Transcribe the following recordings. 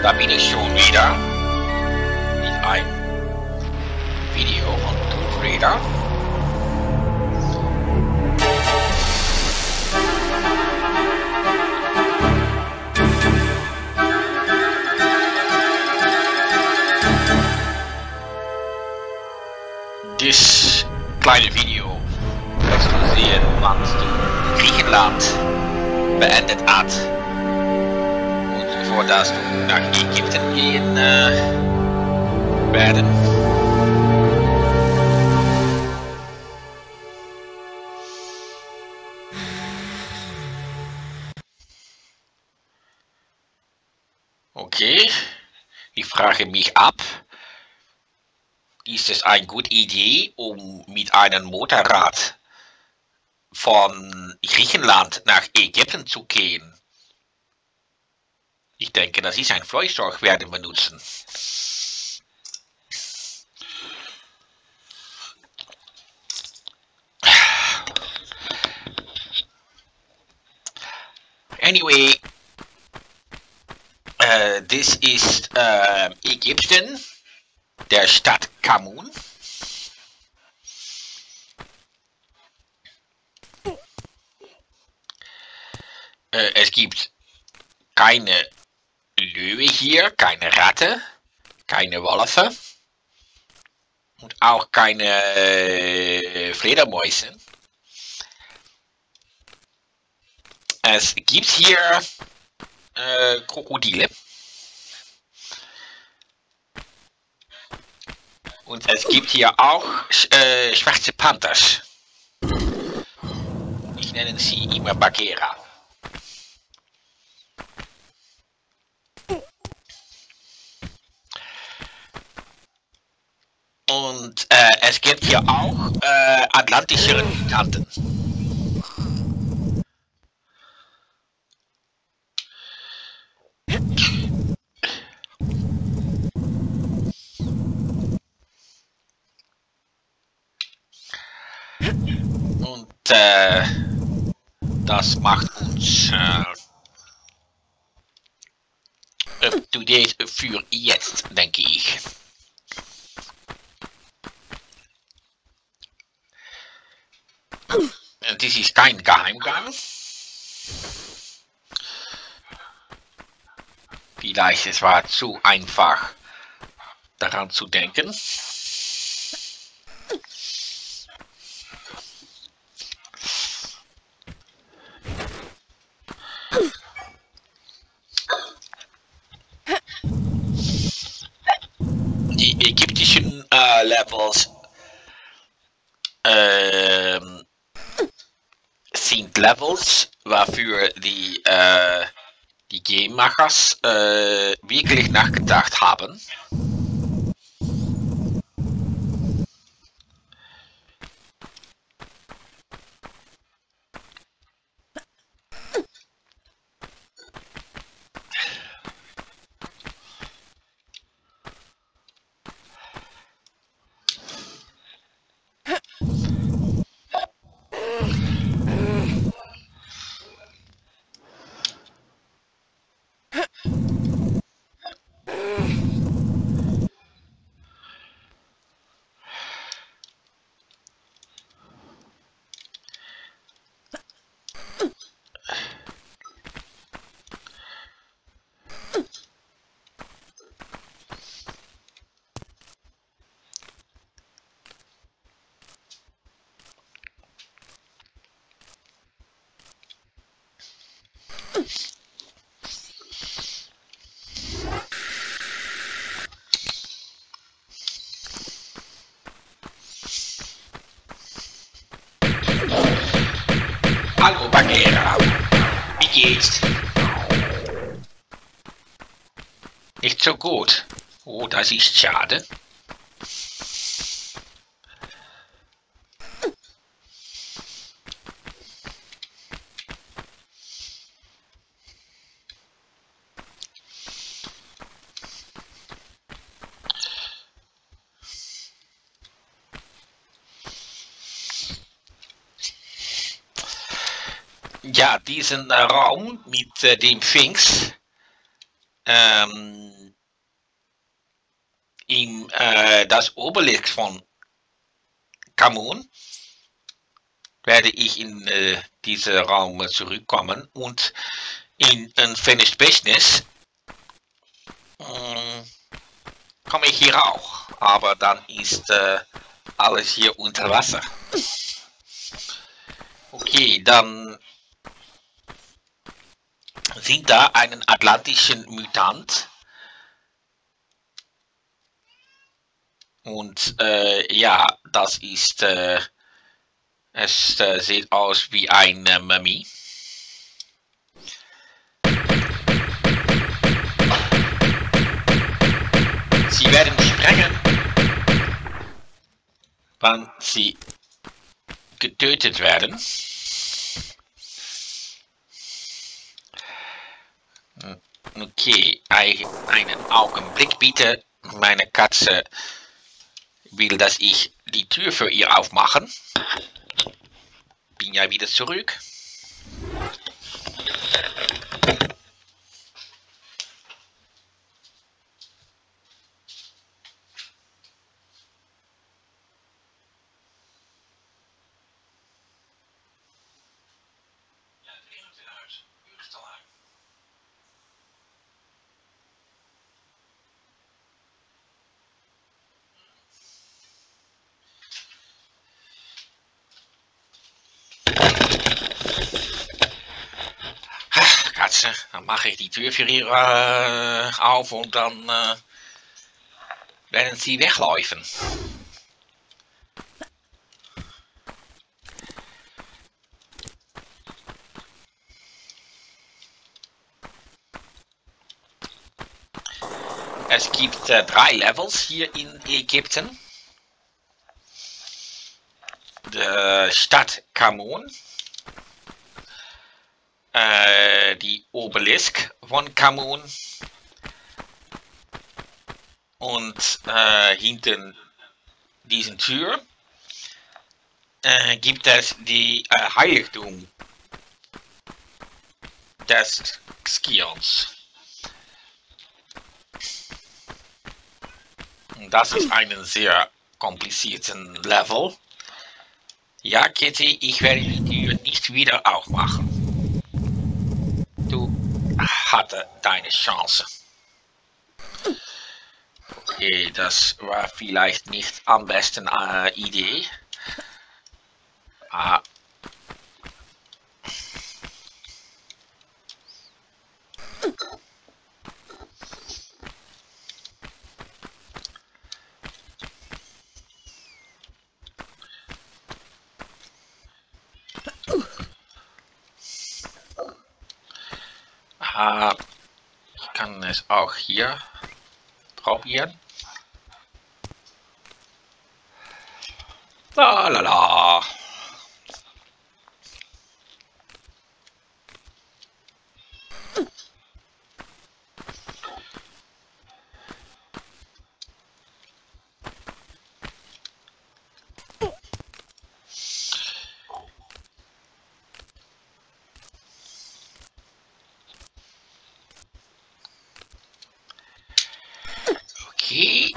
da bin ich schon wieder mit einem Video von Tomb Raider. Das kleine Video wirst du sehen, wann du Griechenland beendet hat. Und bevor dass du nach Ägypten gehen werden. Okay, ich frage mich ab. Ist es eine gute Idee, um mit einem Motorrad von Griechenland nach Ägypten zu gehen? Ich denke, das ist ein Flugzeug, werden wir nutzen. Anyway, das ist Ägypten. Der Stadt Kamun. Es gibt keine Löwe hier, keine Ratte, keine Wölfe und auch keine Fledermäuse. Es gibt hier Krokodile. Und es gibt hier auch schwarze Panthers. Ich nenne sie immer Bagheera. Und es gibt hier auch atlantische Giganten. Und das macht uns up to date für jetzt, denke ich. Das ist kein Geheimgang. Vielleicht es war zu einfach daran zu denken. Die ägyptischen Levels sind Levels, wofür die Game-Machers wirklich nachgedacht haben. Hallo Bagheera, wie geht's? Nicht so gut. Oh, das ist schade. Ja, diesen Raum mit dem Sphinx das Obelisk von Kamun werde ich in diesen Raum zurückkommen und in Unfinished Business komme ich hier auch, aber dann ist alles hier unter Wasser. Okay, dann sind da einen atlantischen Mutant und ja, das ist es sieht aus wie eine Mumie. Sie werden sprengen, wann sie getötet werden. Okay, einen Augenblick bitte. Meine Katze will, dass ich die Tür für ihr aufmachen. Bin ja wieder zurück. Katze, dann mache ich die Tür für ihr auf und dann werden sie wegläufen. Es gibt 3 Levels hier in Ägypten. Die Stadt Kamun, die Obelisk von Kamun und hinter diesen Tür gibt es die Heiligtum des Skions. Das ist ein sehr komplizierten Level. Ja, Kitty, ich werde die Tür nicht wieder aufmachen. Du hatte deine Chance. Okay, das war vielleicht nicht am besten Idee. Ich kann es auch hier probieren. La la la. Okay.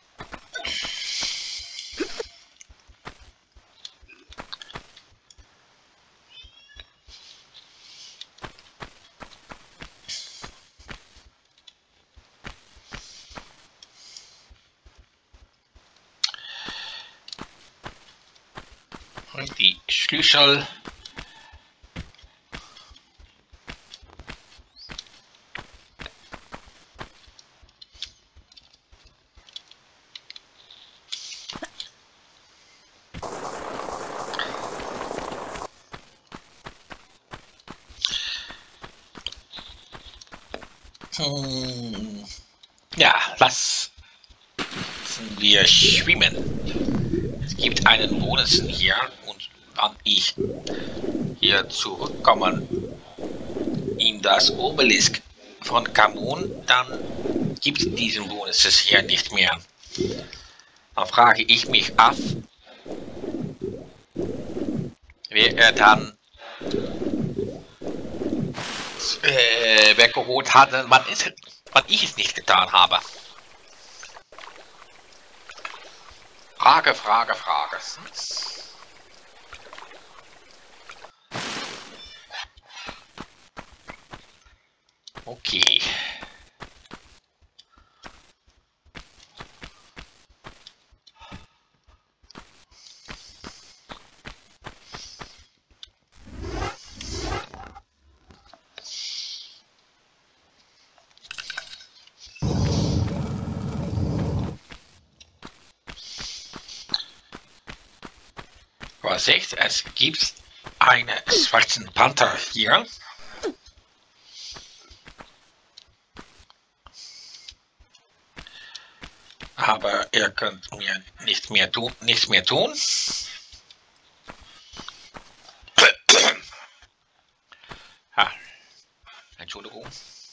Und die Schlüssel. Ja, lassen wir schwimmen. Es gibt einen Bonus hier und wenn ich hier zurückkomme in das Obelisk von Kamun, dann gibt es diesen Bonus hier nicht mehr. Dann frage ich mich ab, wer er dann weggeholt hat, wann ich es nicht getan habe. Frage. Okay. Vorsicht, es gibt einen schwarzen Panther hier. Aber ihr könnt mir nichts mehr tun. Ah, Entschuldigung.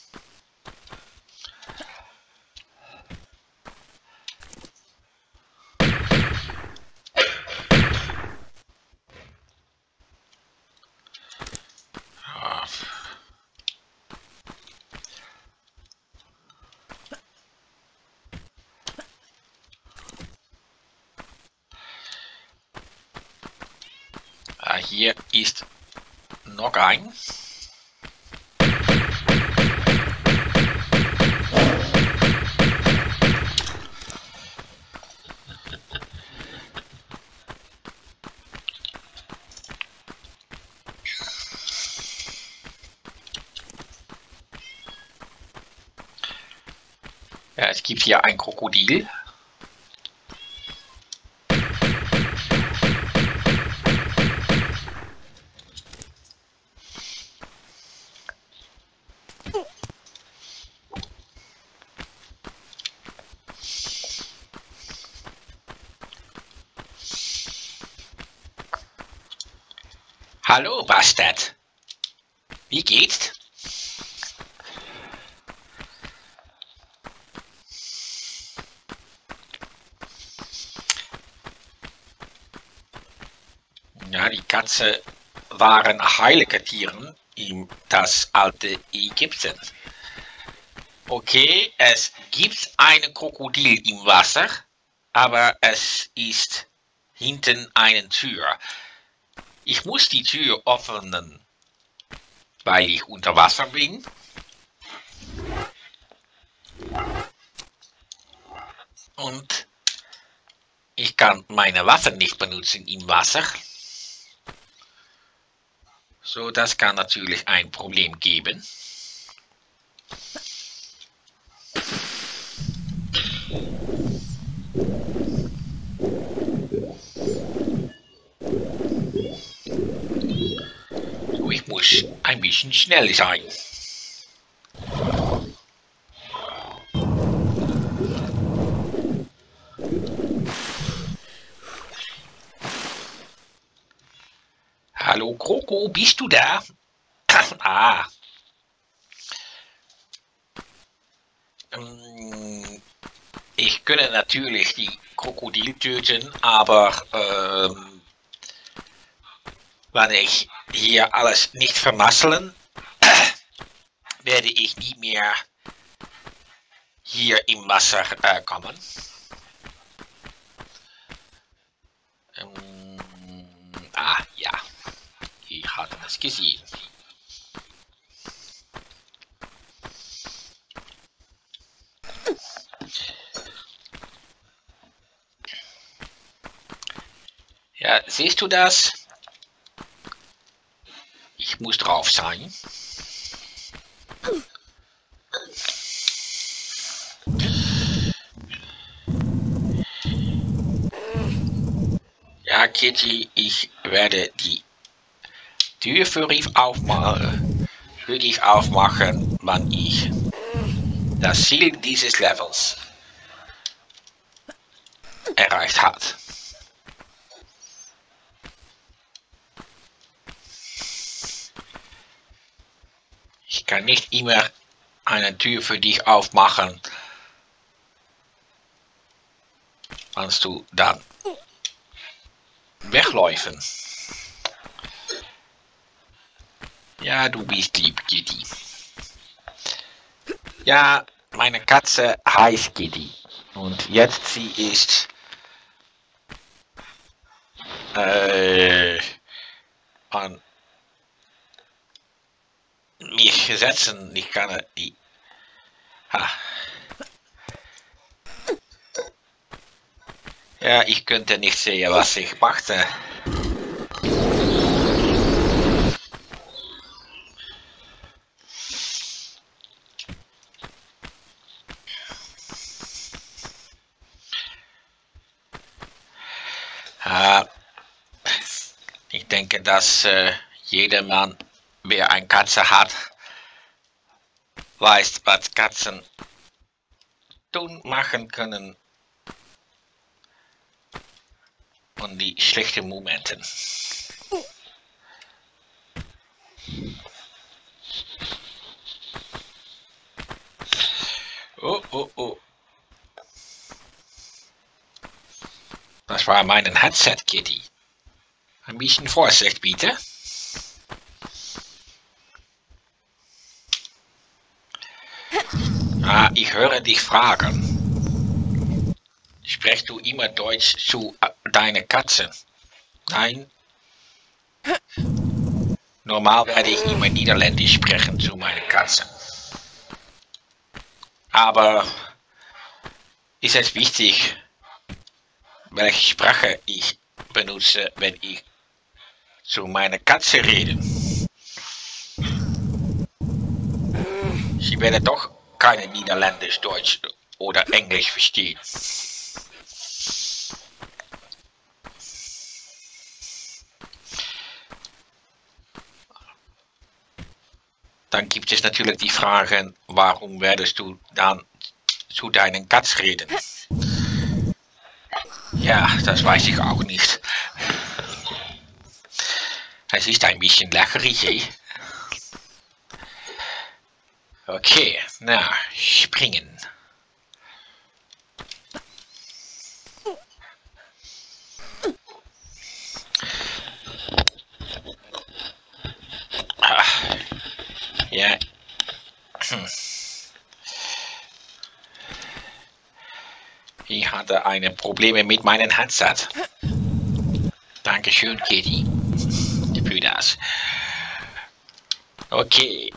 Hier ist noch ein. Ja, es gibt hier ein Krokodil. Hallo, Bastard. Wie geht's? Ja, die Katzen waren heilige Tiere in das alte Ägypten. Okay, es gibt ein Krokodil im Wasser, aber es ist hinten eine Tür. Ich muss die Tür öffnen, weil ich unter Wasser bin. Und ich kann meine Waffe nicht benutzen im Wasser. So, das kann natürlich ein Problem geben. So, ich muss ein bisschen schnell sein. Hallo Kroko, bist du da? Ah. Ich könnte natürlich die Krokodil töten, aber wenn ich hier alles nicht vermasseln, werde ich nie mehr hier im Wasser kommen. Ja, ich hatte das gesehen. Ja, siehst du das? Ich muss drauf sein. Ja, Kitty, ich werde die Tür für dich aufmachen, wenn ich das Ziel dieses Levels erreicht hat. Ich kann nicht immer eine Tür für dich aufmachen, kannst du dann wegläufen. Ja, du bist lieb, Kitty. Ja, meine Katze heißt Kitty und jetzt sie ist an mich setzen. Ich kann die. Ha. Ja, ich könnte nicht sehen, was ich machte. Ich denke, dass jeder Mann, wer eine Katze hat, weiß, was Katzen tun machen können und die schlechten Momente. Oh, oh, oh. Das war mein Headset, Kitty. Ein bisschen Vorsicht, bitte. Ah, ich höre dich fragen. Sprichst du immer Deutsch zu deiner Katze? Nein. Normal werde ich immer Niederländisch sprechen zu meiner Katze. Aber ist es wichtig, welche Sprache ich benutze, wenn ich zu meiner Katze rede? Sie werden doch keine Niederländisch, Deutsch oder Englisch verstehen. Dann gibt es natürlich die Frage, warum werdest du dann zu deinen Katz reden? Ja, das weiß ich auch nicht. Es ist ein bisschen lächerlich, eh? Okay, na, springen. Ja. Ich hatte eine Probleme mit meinem Headset. Dankeschön, Kitty. Für das. Okay.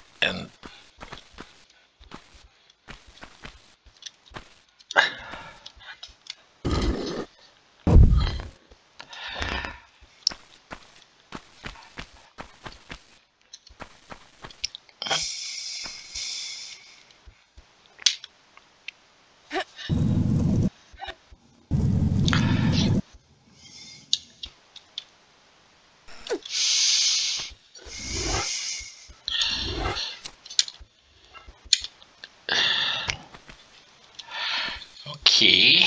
Okay.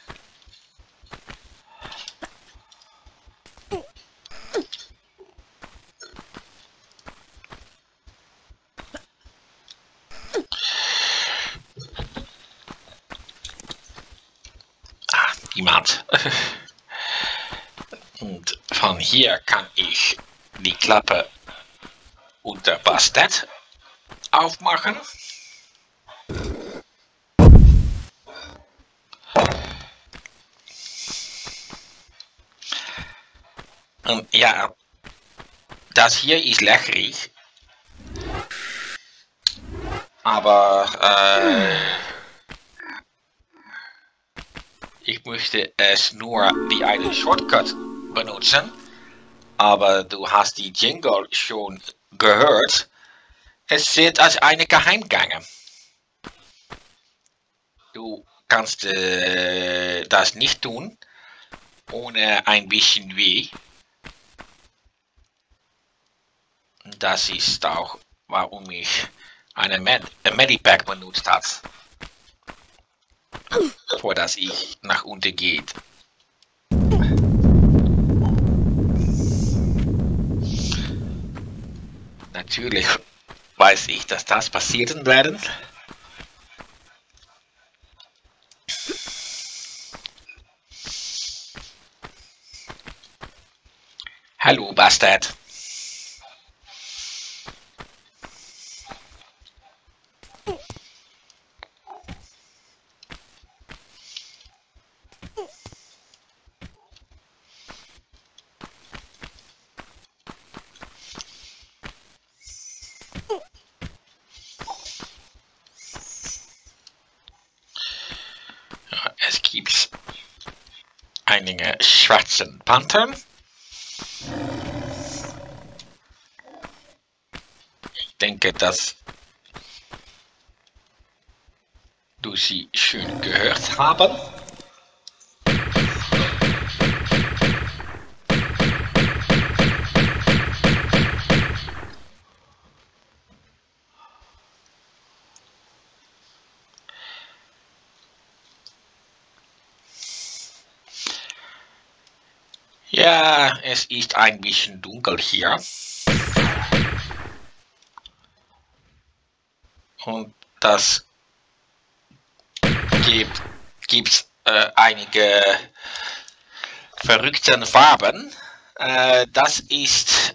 Niemand. Und von hier kann ich die Klappe unter Bastet aufmachen. Und ja, das hier ist lächerlich. Aber ich möchte es nur wie einen Shortcut benutzen. Aber du hast die Jingle schon gehört. Es zählt als eine Geheimgange. Du kannst das nicht tun, ohne ein bisschen weh. Das ist auch, warum ich eine Medipack benutzt habe, bevor das ich nach unten geht. Natürlich weiß ich, dass das passieren werden. Hallo, Bastard. gibt es einige schwarzen Panther. Ich denke, dass du sie schön gehört haben. Ja, es ist ein bisschen dunkel hier. Und das gibt einige verrückte Farben. Das ist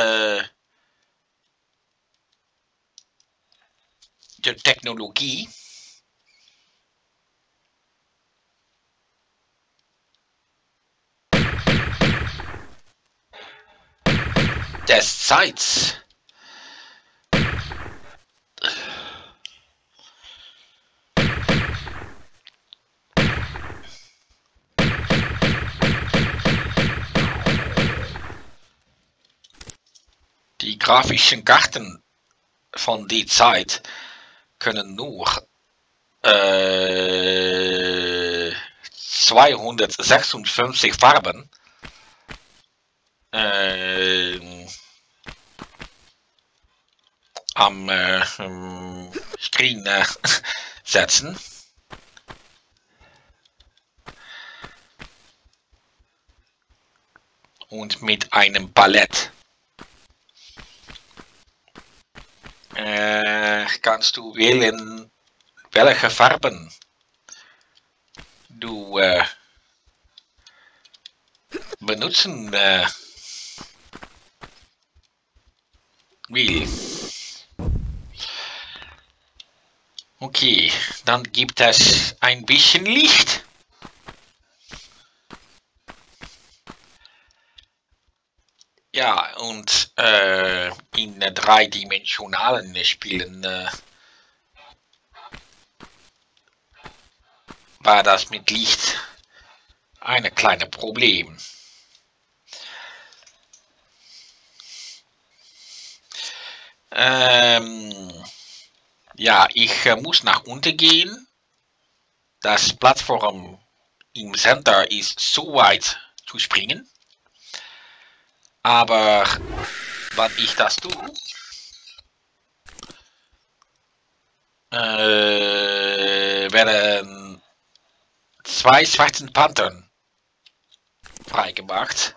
die Technologie. Des Zeits. Die grafischen Karten von der Zeit können nur 256 Farben am Screen setzen. Und mit einem Palett kannst du wählen, welche Farben du benutzen willst. Okay, dann gibt es ein bisschen Licht. Ja, und in dreidimensionalen Spielen war das mit Licht ein kleines Problem. Ja, ich muss nach unten gehen. Das Plattform im Center ist so weit zu springen. Aber wenn ich das tue, werden 2 schwarzen Panthern freigemacht.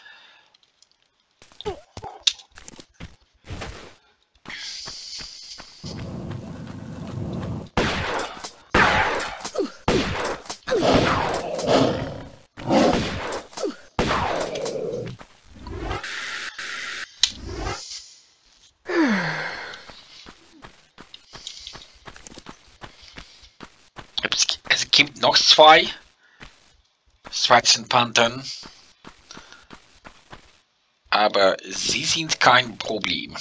Es gibt noch 2 schwarzen Panthern, aber sie sind kein Problem.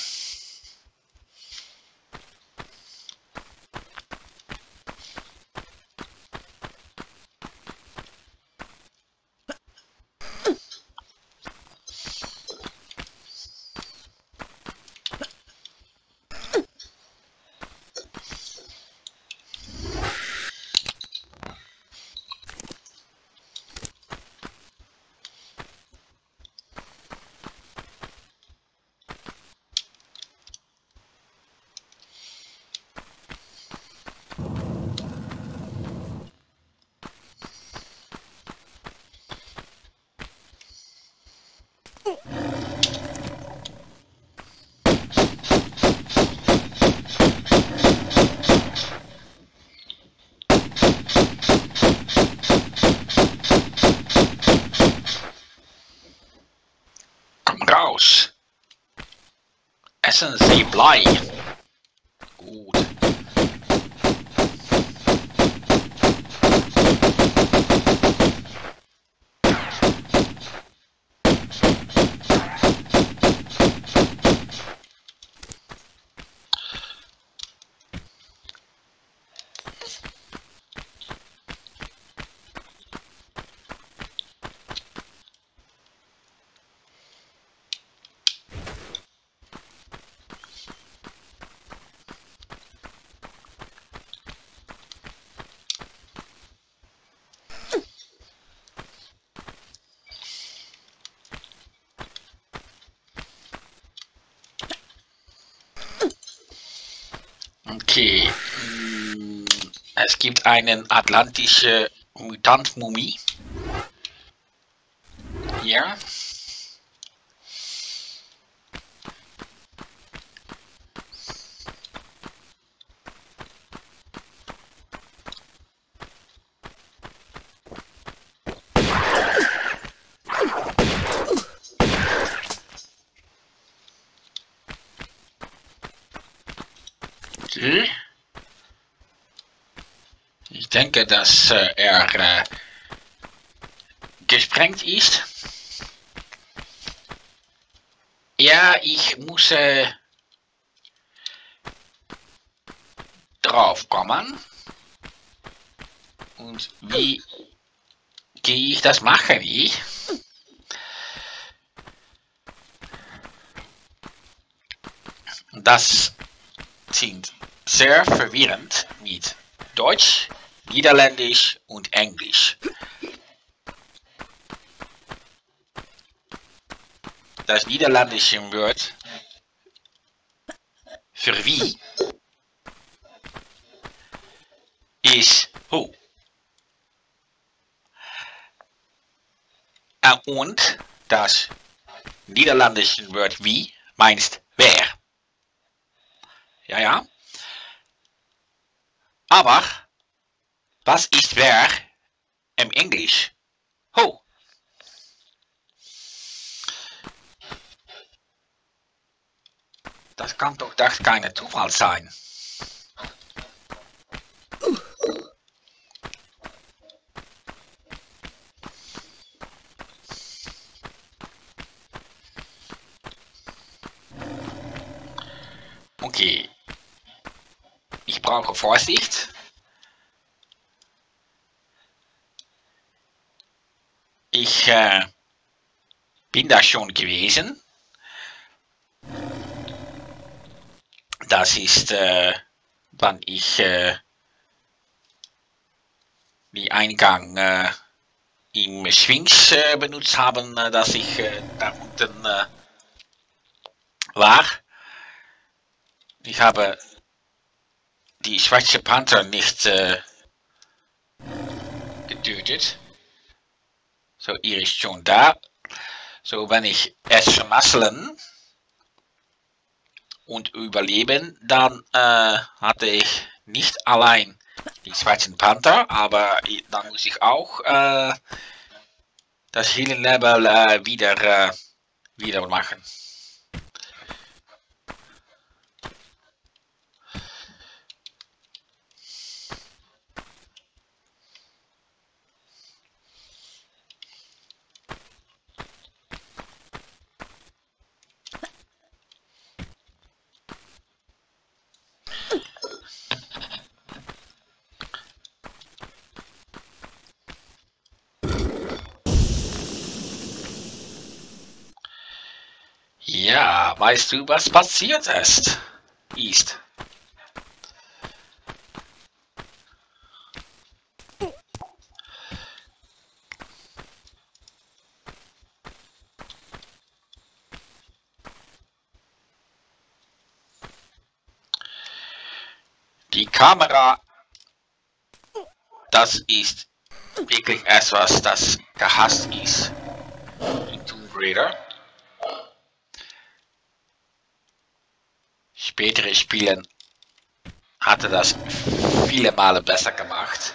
Raus. Essen Sie Blei. Gut. Okay. Es gibt einen atlantische Mutant-Mumie. Ja. Okay. Ich denke, dass er gesprengt ist. Ja, ich muss drauf kommen. Und wie gehe ich das machen? Das sind sehr verwirrend mit Deutsch, Niederländisch und Englisch. Das niederländische Wort für wie ist ho. Und das niederländische Wort wie meinst wer. Ja. Aber was ist wer im Englisch? Ho. Das kann doch kein Zufall sein. Okay. Ich brauche Vorsicht. Ich bin da schon gewesen. Das ist, wann ich die Eingang im Sphinx benutzt habe, dass ich da unten war. Ich habe die schwarze Panther nicht getötet. So, ihr ist schon da. So, wenn ich es vermasseln und überleben, dann hatte ich nicht allein die schwarzen Panther, aber dann muss ich auch das Healing Level wieder machen. Ja, weißt du, was passiert ist? Die Kamera, das ist wirklich etwas, das gehasst ist in Tomb Raider. Spätere Spielen hatte das viele Male besser gemacht.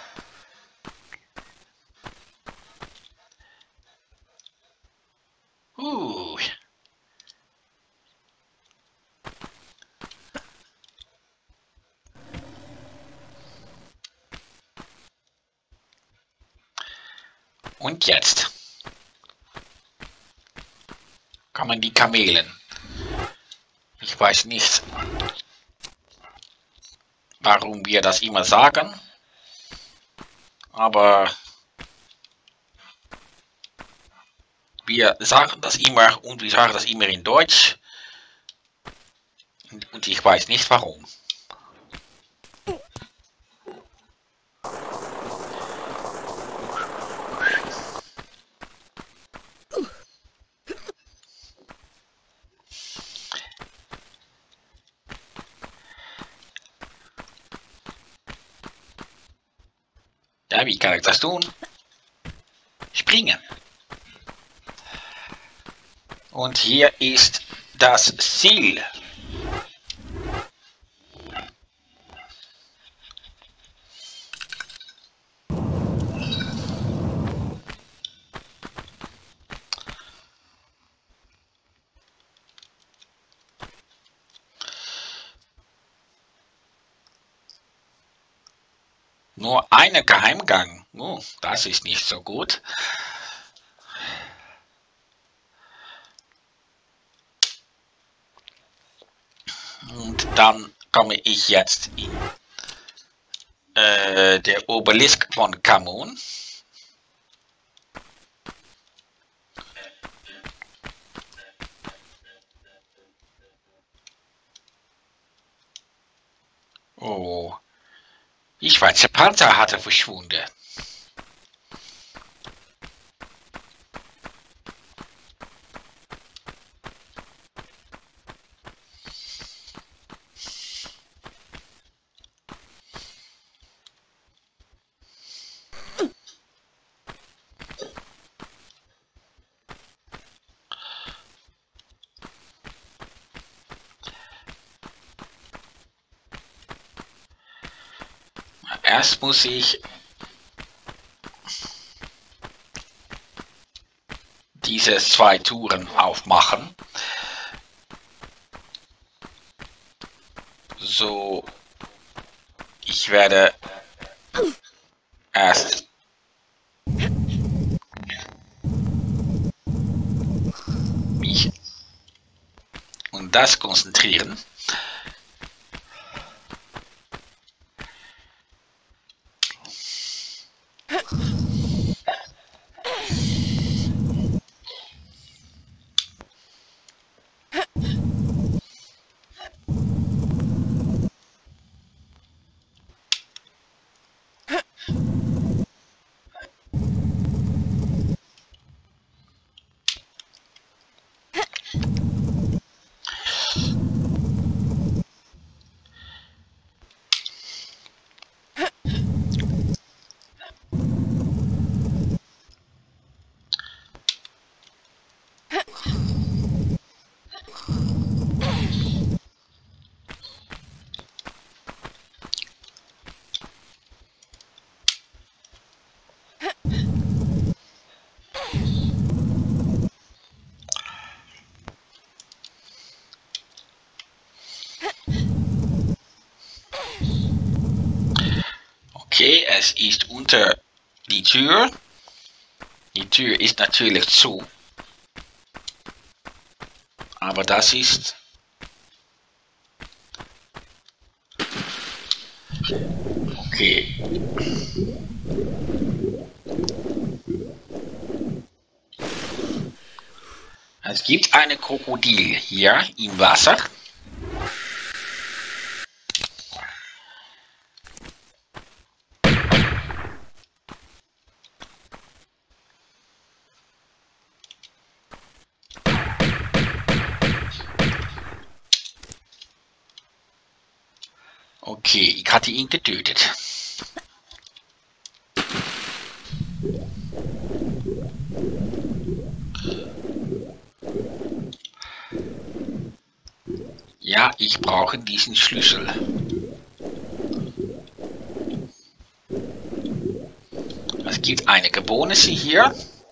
Und jetzt kommen die Kamelen. Ich weiß nicht, warum wir das immer sagen, aber wir sagen das immer und wir sagen das immer in Deutsch und ich weiß nicht warum. Ja, wie kann ich das tun? Springen. Und hier ist das Ziel. Nur einen Geheimgang. Oh, das ist nicht so gut. Und dann komme ich jetzt in der Obelisk von Khamun. Oh, die Schweizer Panzer hatte verschwunden. Erst muss ich diese 2 Touren aufmachen. So, ich werde erst mich und das konzentrieren. Okay, es ist unter die Tür. Die Tür ist natürlich zu. Aber das ist... Okay. Es gibt eine Krokodil hier im Wasser. Okay, ich hatte ihn getötet. Ja, ich brauche diesen Schlüssel. Es gibt einige Bonusse hier.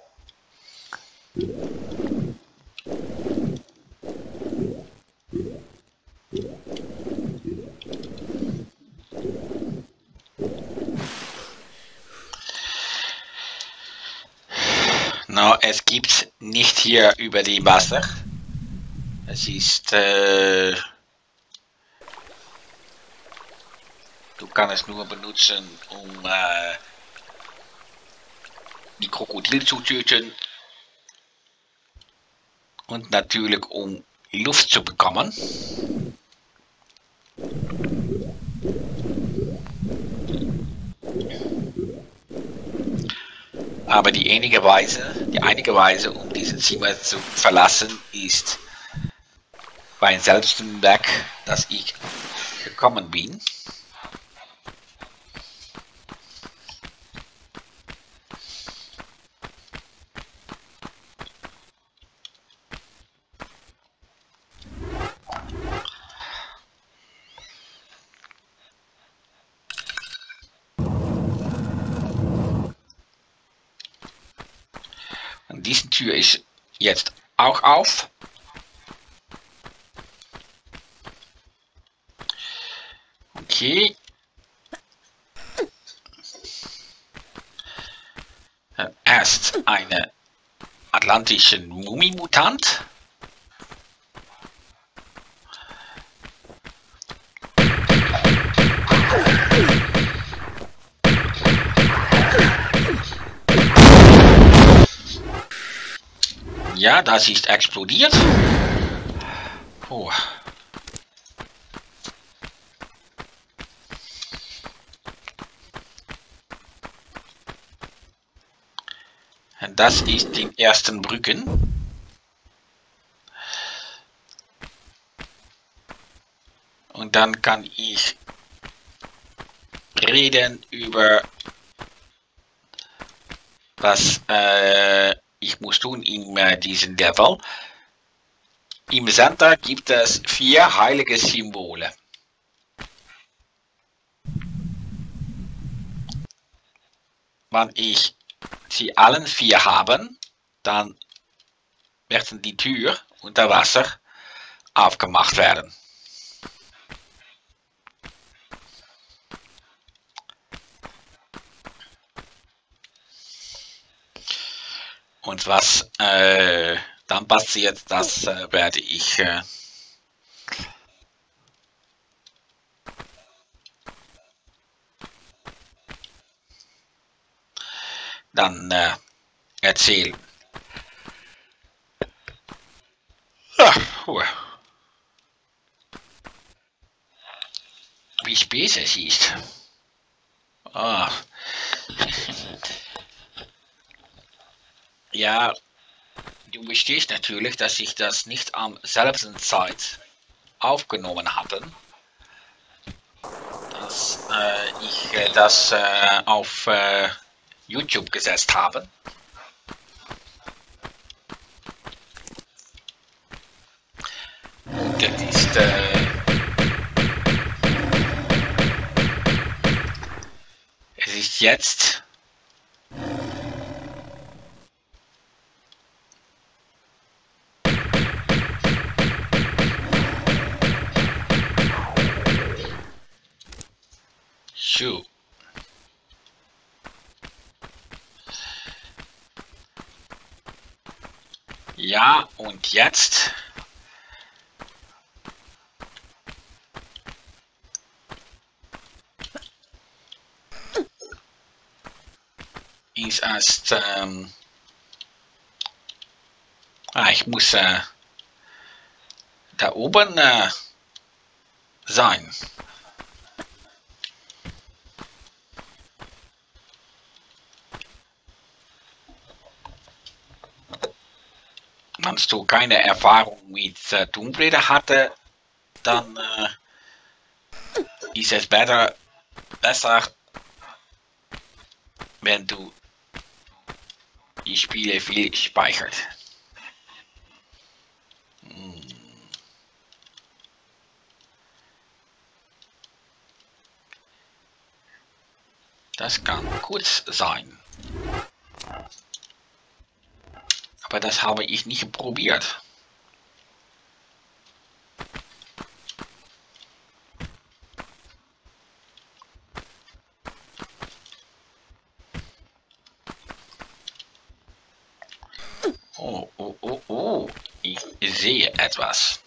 No, es gibt nicht hier über die Wasser. Es ist... du kannst es nur benutzen, um die Krokodil zu töten. Und natürlich um Luft zu bekommen. Aber die einzige Weise, um dieses Zimmer zu verlassen, ist beim selbsten Weg, dass ich gekommen bin. diese Tür ist jetzt auch auf. Okay. Erst eine atlantische Mumie-Mutant. Ja, das ist explodiert. Oh. Das ist die ersten Brücken. Und dann kann ich reden über was ich muss tun in diesem Level. Im Center gibt es 4 heilige Symbole. Wenn ich sie allen 4 haben, dann werden die Tür unter Wasser aufgemacht werden. Und was dann passiert, das werde ich dann erzählen. Wie spät es ist. Ah. Ja, du verstehst natürlich, dass ich das nicht am selben Zeit aufgenommen hatte, dass ich das auf YouTube gesetzt habe. Das ist es ist jetzt so. Ja, und jetzt ist erst ich muss da oben sein. Wenn du keine Erfahrung mit Tomb Raider hatte, dann ist es besser, wenn du die Spiele viel speichert. Das kann kurz sein. Aber das habe ich nicht probiert. Oh, ich sehe etwas.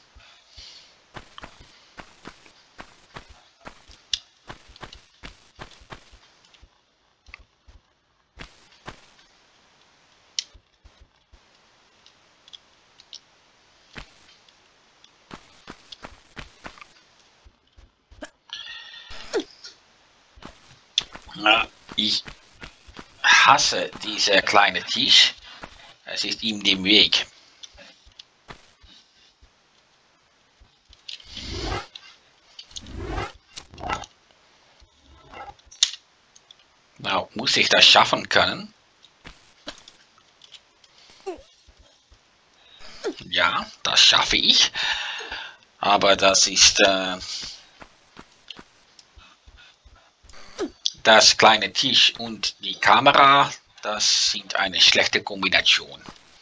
Ich hasse dieser kleine Tisch. Es ist ihm dem Weg. Nou, muss ich das schaffen können? Ja, das schaffe ich. Aber das ist das kleine Tisch und die Kamera, das sind eine schlechte Kombination.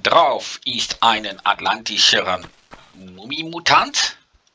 drauf ist ein atlantischer Mumie-Mutant.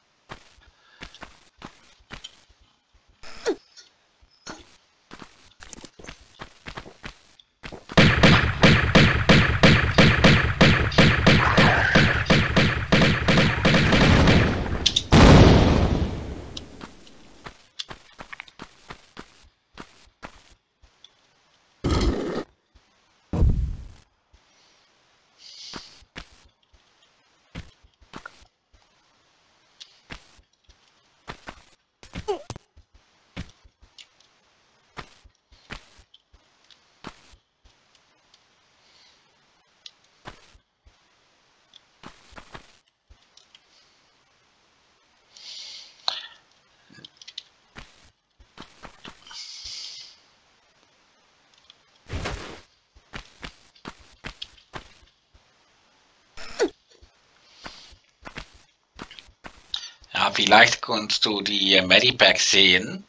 Ja, vielleicht kannst du die Medipacks sehen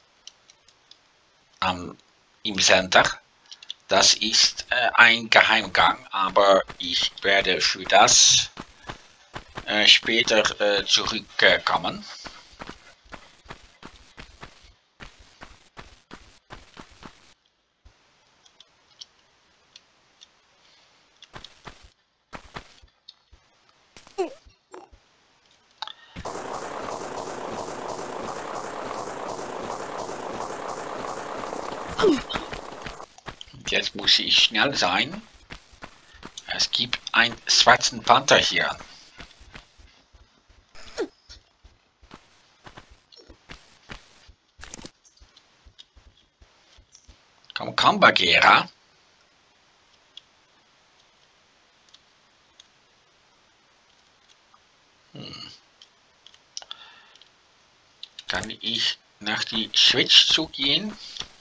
im Center. Das ist ein Geheimgang, aber ich werde für das später zurückkommen. Jetzt muss ich schnell sein. Es gibt einen schwarzen Panther hier. Komm, Bagheera. Kann ich nach die Switch zu gehen?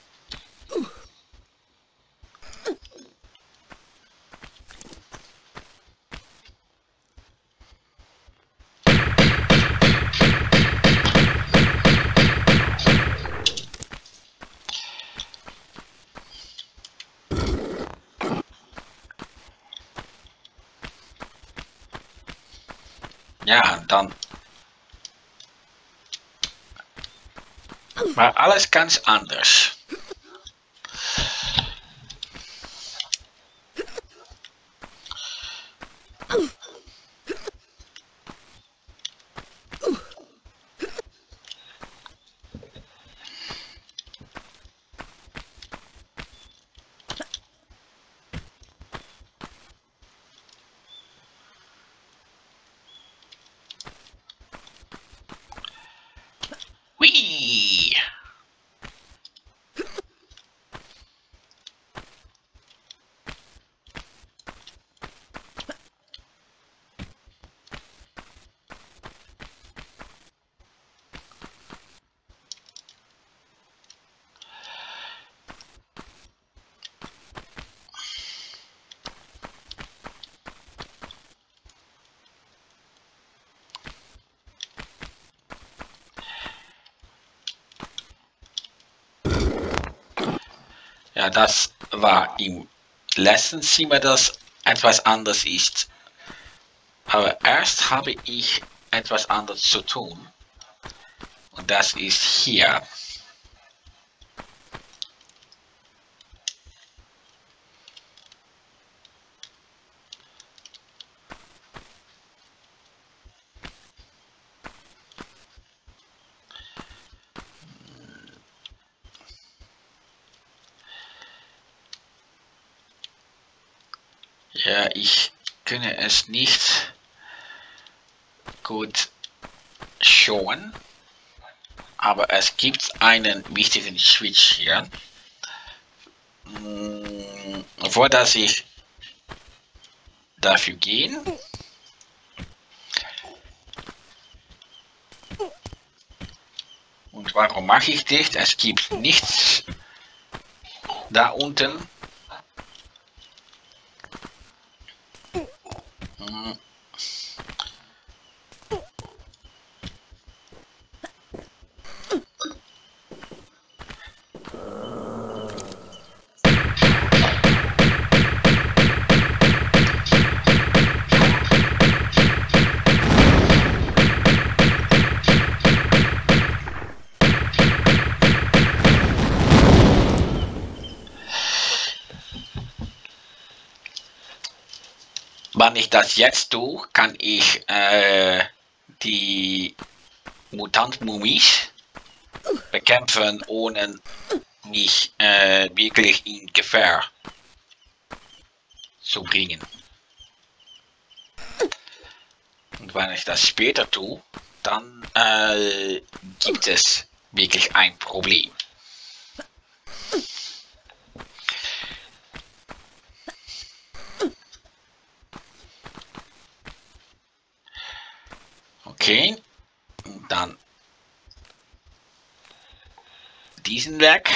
Ja, dann war alles ganz anders. Hui! Ja, das war im letzten Zimmer, das etwas anders ist. Aber erst habe ich etwas anderes zu tun. Und das ist hier. Ja, ich kann es nicht gut schauen, aber es gibt einen wichtigen Switch hier. Bevor dass ich dafür gehen. Und warum mache ich das? Es gibt nichts da unten. wenn ich das jetzt tue, kann ich die Mutant-Mummies bekämpfen, ohne mich wirklich in Gefahr zu bringen. Und wenn ich das später tue, dann gibt es wirklich ein Problem. Okay, und dann diesen weg.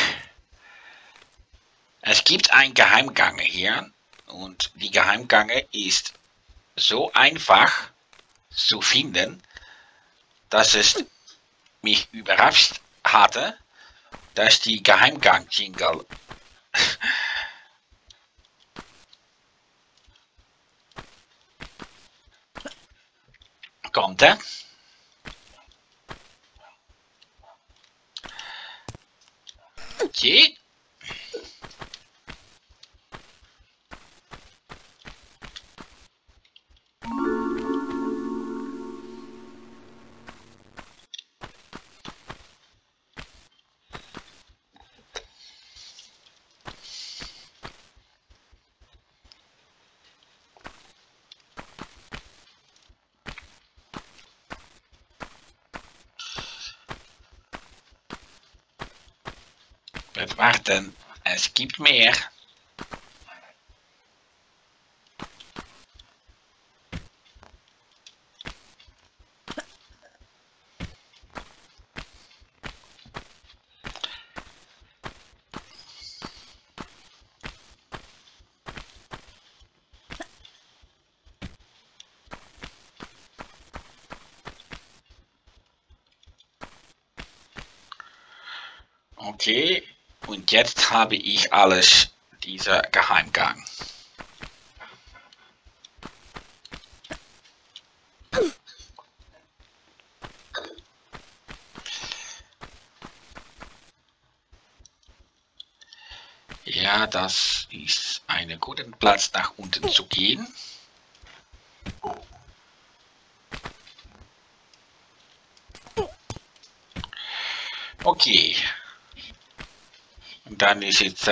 Es gibt einen Geheimgang hier und die Geheimgange ist so einfach zu finden, dass es mich überrascht hatte, dass die Geheimgang-Jingle kommt. Okay. Wir warten, es gibt mehr. Okay, und jetzt habe ich alles, dieser Geheimgang. Ja, das ist ein guter Platz, nach unten zu gehen. Okay. Und dann ist jetzt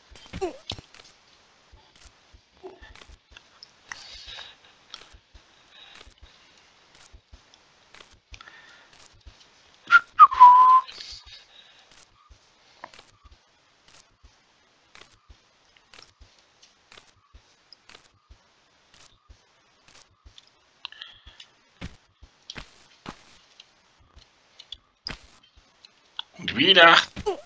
und wieder.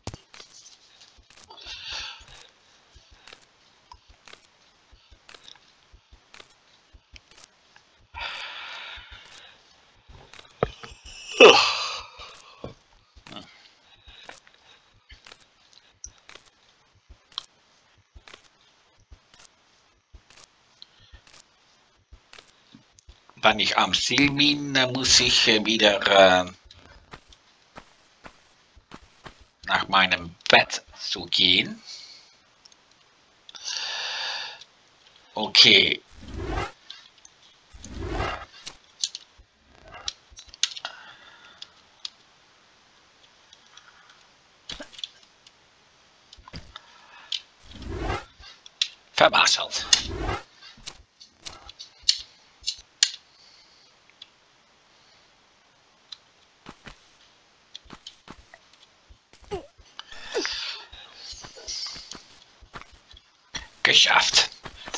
Wenn ich am Ziel bin, muss ich wieder nach meinem Bett zu gehen. Okay. Vermasselt. Geschafft.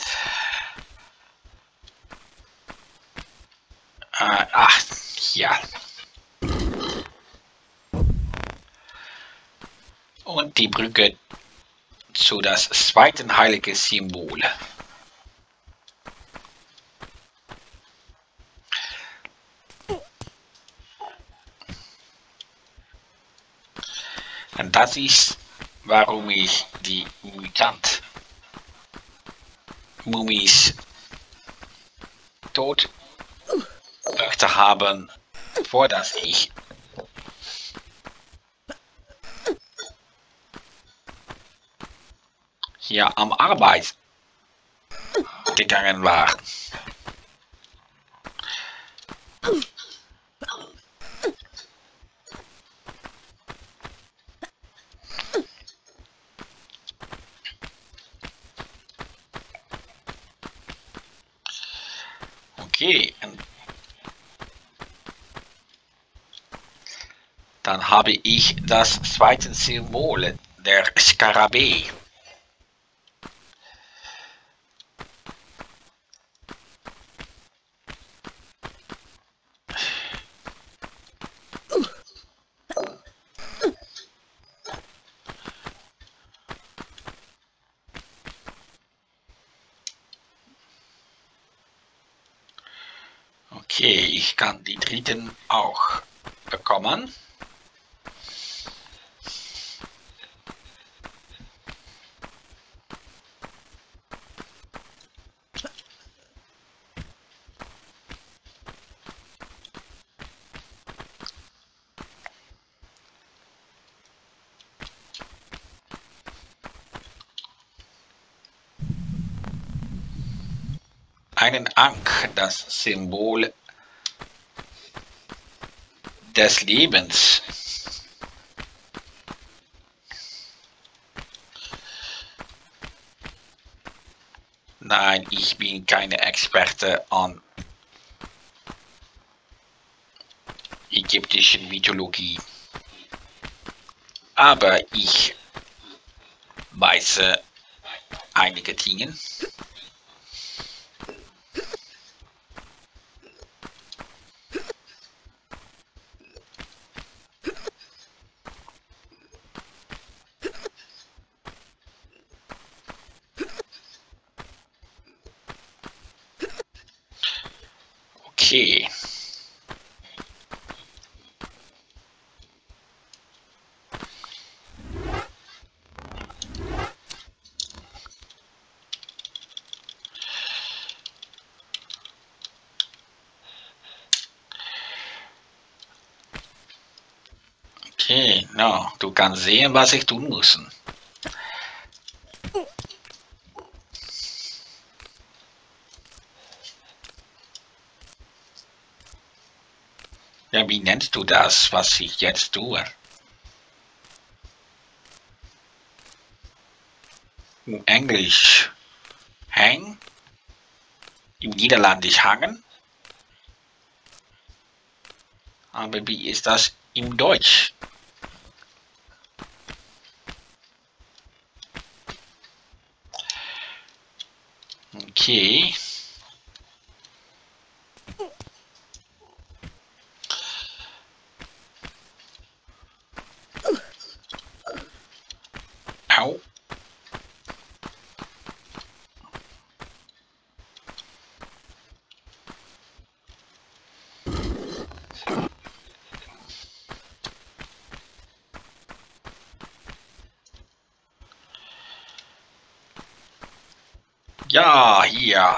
Ach, ja. Und die Brücke zu das zweite heilige Symbol. Und das ist, warum ich die Mutant-Mummies tot möchte haben, bevor dass ich hier am Arbeit gegangen war. Dann habe ich das zweite Symbol, der Skarabäe. Okay, ich kann die dritten auch bekommen. Einen Ankh, das Symbol des Lebens. Nein, ich bin keine Experte an ägyptischer Mythologie. Aber ich weiß einige Dinge. Okay. Okay, no, du kannst sehen, was ich tun muss. Ja, wie nennst du das, was ich jetzt tue? In Englisch hang, im Niederländisch hangen. Aber wie ist das im Deutsch? Okay. Au. Ja, hier.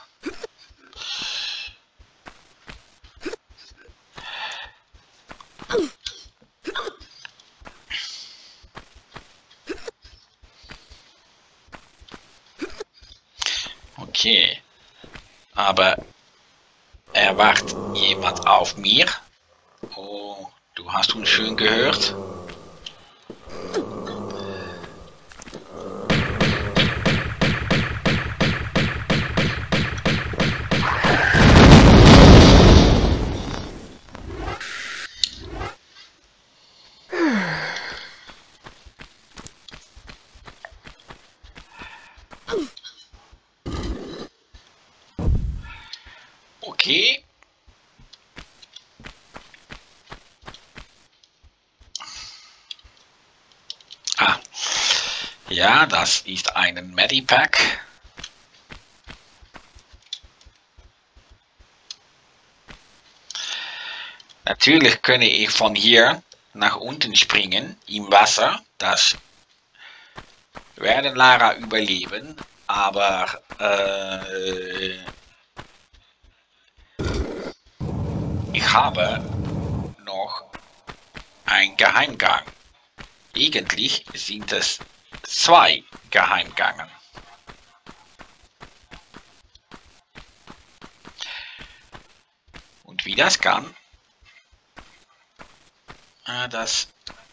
Okay. Aber erwartet jemand auf mir? Oh, du hast uns schön gehört. Okay. Ah, ja, das ist ein Medipack. Natürlich könne ich von hier nach unten springen im Wasser. Das werden Lara überleben, aber ich habe noch einen Geheimgang. Eigentlich sind es 2 Geheimgänge. Und wie das kann, das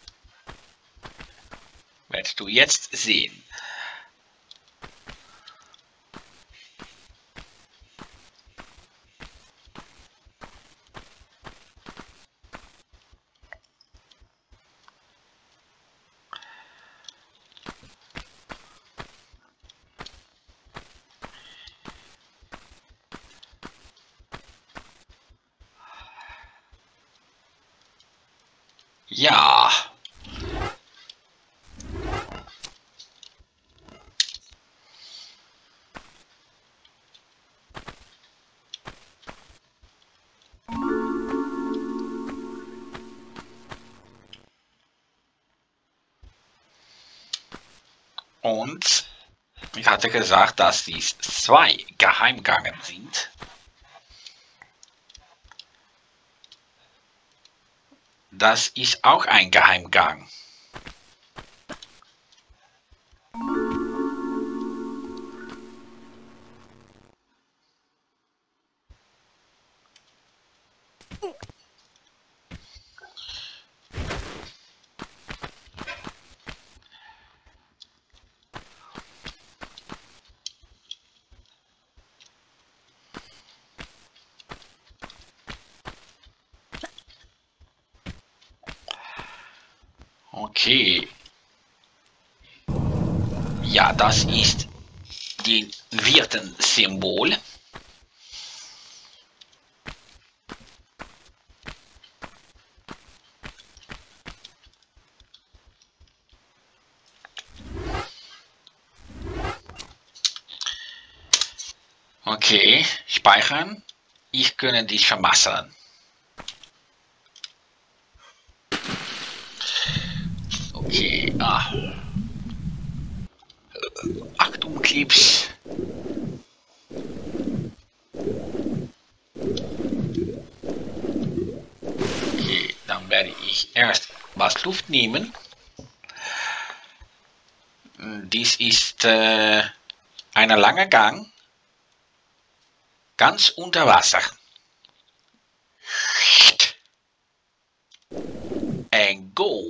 wirst du jetzt sehen. Ja. Und ich hatte gesagt, dass dies 2 Geheimgänge sind. Das ist auch ein Geheimgang. Okay. Ja, das ist die Wirtensymbol. Okay, speichern. Ich kann dies vermasseln. Okay, Achtung, Clips. Okay, dann werde ich erst was Luft nehmen. Dies ist ein langer Gang. Ganz unter Wasser. And go.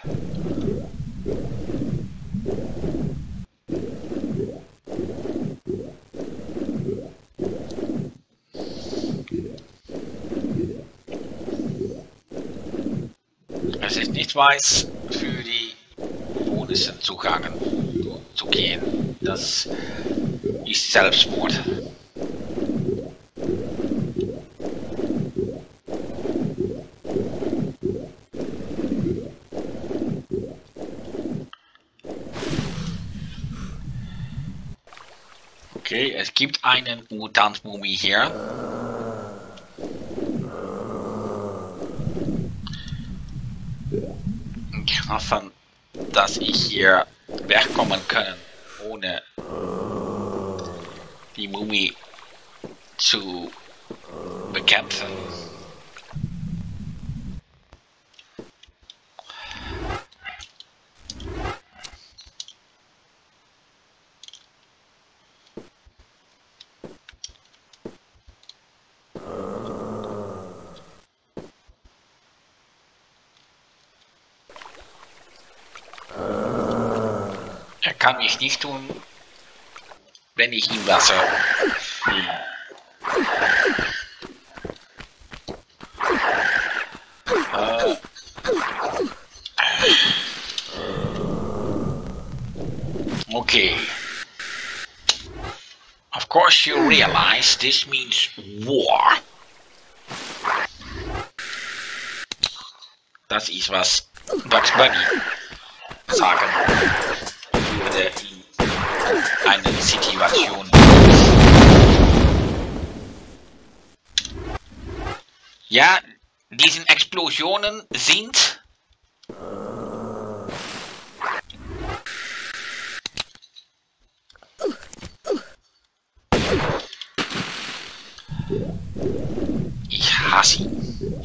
Es ist nicht weiß, für die Bonussen zu gehen. Das ist Selbstmord. Okay, es gibt einen Mutant-Mumie hier. Ich hoffe, dass ich hier wegkommen kann, ohne die Mumie zu bekämpfen. Er kann mich nicht tun, wenn ich im Wasser bin. Okay. Of course you realize this means war. Das ist, was Bugs Bunny sagen würde in einer Situation. Ja, diese Explosionen sind ich hasse ihn.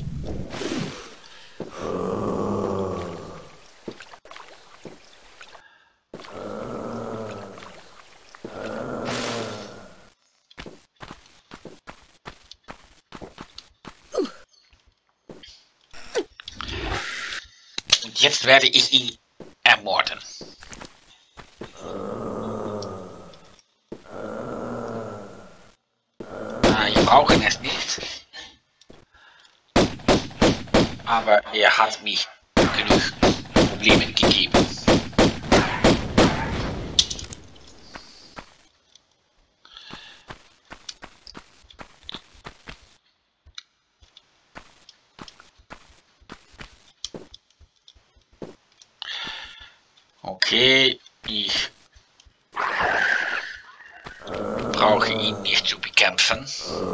Und jetzt werde ich ihn ermorden. Ich brauche es nicht. Aber er hat mich genug Probleme gegeben. Okay, ich brauche ihn nicht zu bekämpfen.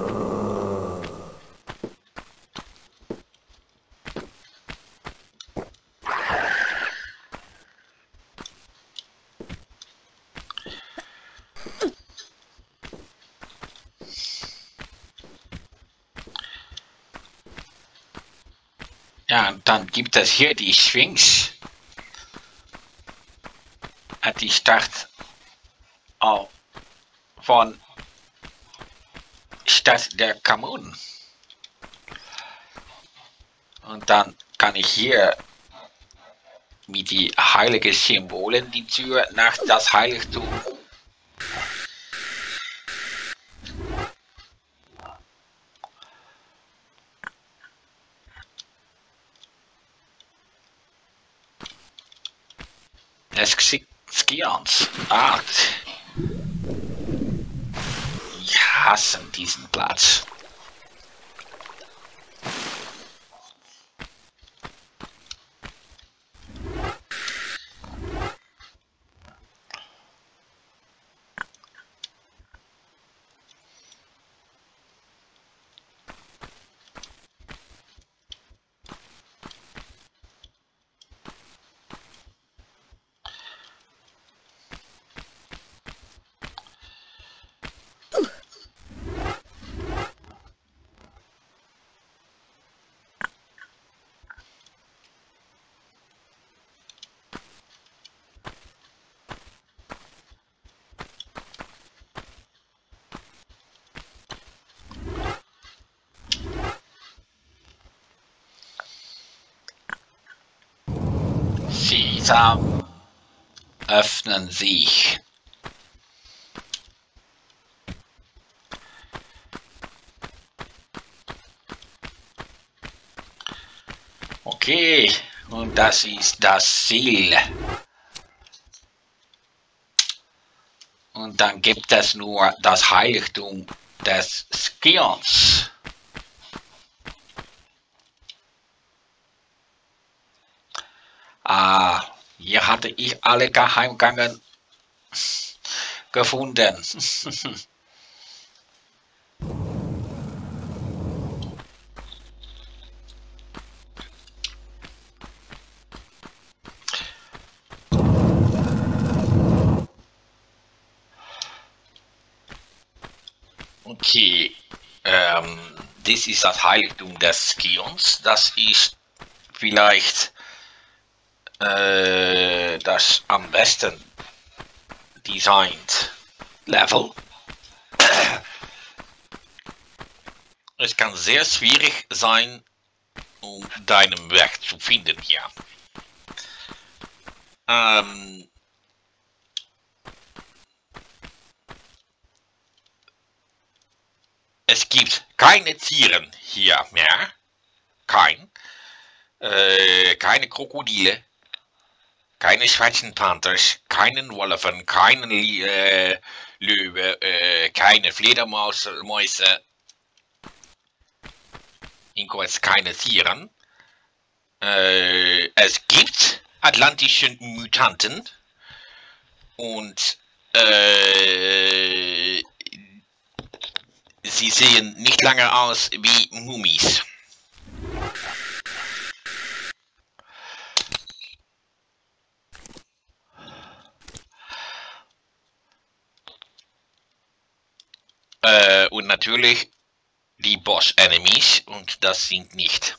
Ja, und dann gibt es hier die Sphinx. Die Stadt von Stadt der Kommunen. Und dann kann ich hier mit die heiligen Symbolen die Tür nach das Heiligtum des Skians. Ich hasse diesen Platz. Sesam, öffnen sich. Okay, und das ist das Ziel. Und dann gibt es nur das Heiligtum des Skions. Hier hatte ich alle Geheimgänge gefunden. Okay, das ist das Heiligtum des Skions. Das ist vielleicht das am besten designed Level. Es kann sehr schwierig sein, um deinen Weg zu finden hier. Es gibt keine Tiere hier mehr. Keine Krokodile. Keine schwarzen Panthers, keinen Wölfen, keinen Löwe, keine Fledermäuse, in kurz keine Tieren. Es gibt atlantische Mutanten und sie sehen nicht lange aus wie Mummies. Und natürlich die Boss-Enemies, und das sind nicht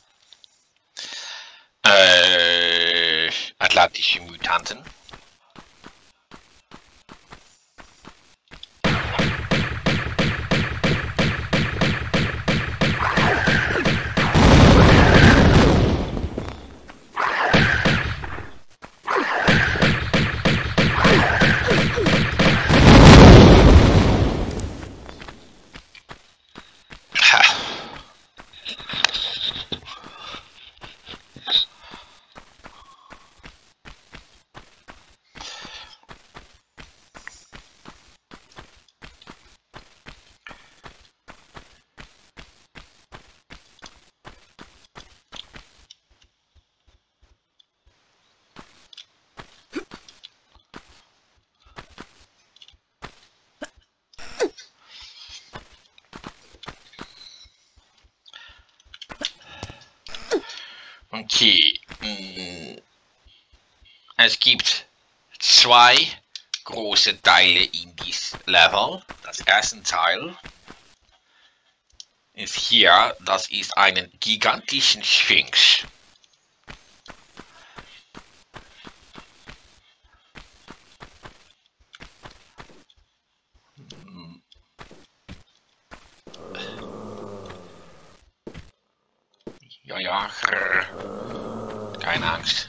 atlantische Mutanten. Okay. Es gibt zwei große Teile in diesem Level. Das erste Teil ist hier, das ist einen gigantischen Sphinx. Ja, keine Angst.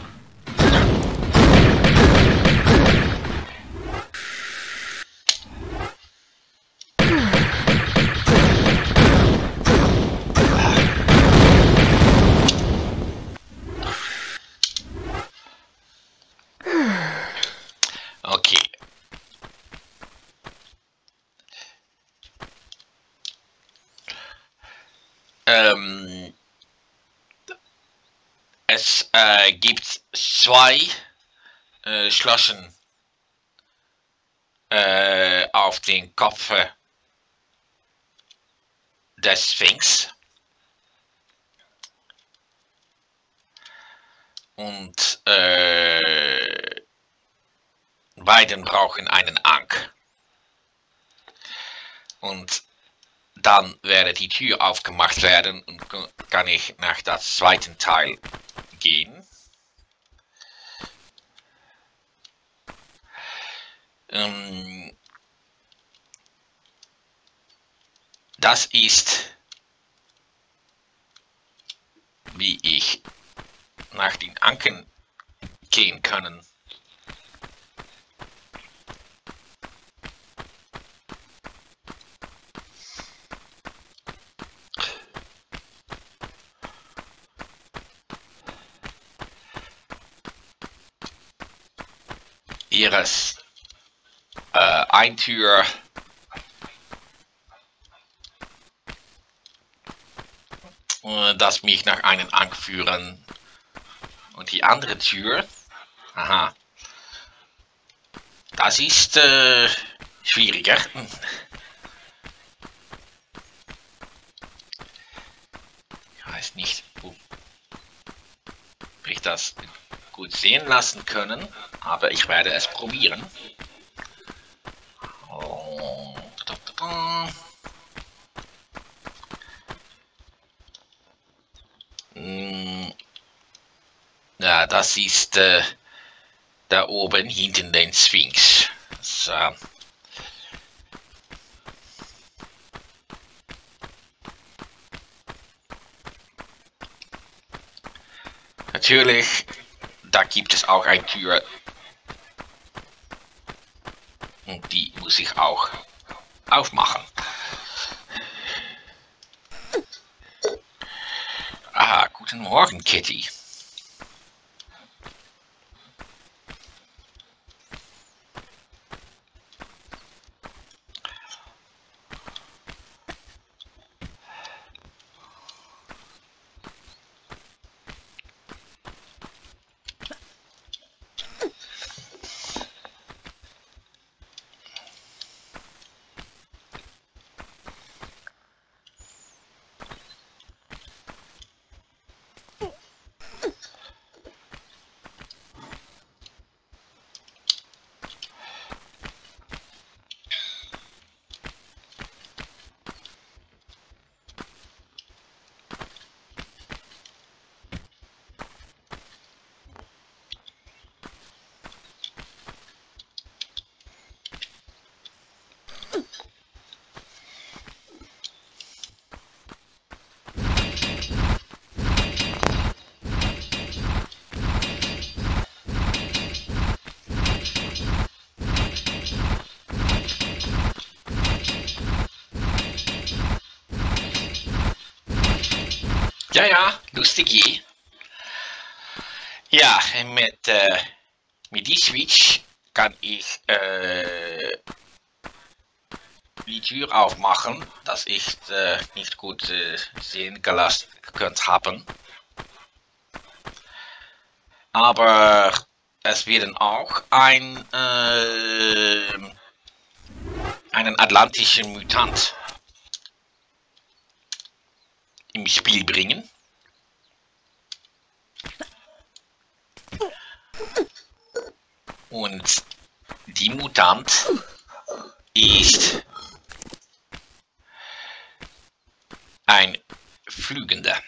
Okay. Es gibt zwei Schlossen auf den Kopf des Sphinx. Und beiden brauchen einen Ank. Und dann werde die Tür aufgemacht werden und kann ich nach das zweiten Teil gehen. Das ist, wie ich nach den Anken gehen kann. Ihres ein Tür das mich nach einem Ank führen und die andere Tür, aha, das ist schwieriger. Ich weiß nicht, ob ich das gut sehen lassen können, aber ich werde es probieren. Ja, das ist da oben hinten den Sphinx. So. Natürlich, da gibt es auch eine Tür. Und die muss ich auch aufmachen. Ah, guten Morgen, Kitty. Ja, lustig. Ja, mit die Switch kann ich die Tür aufmachen, das ich nicht gut sehen gelassen könnt haben. Aber es werden auch einen atlantischen Mutant im Spiel bringen. Und die Mutant ist ein Flügender.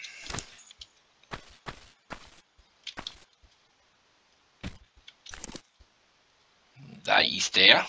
Da ist er.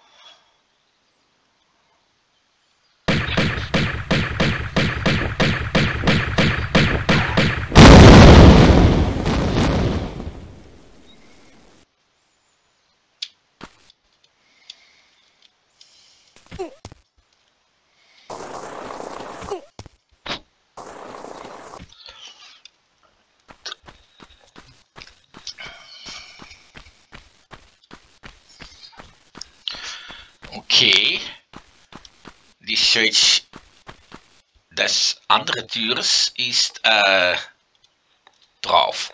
Okay. Die Switch des anderen Türs ist drauf.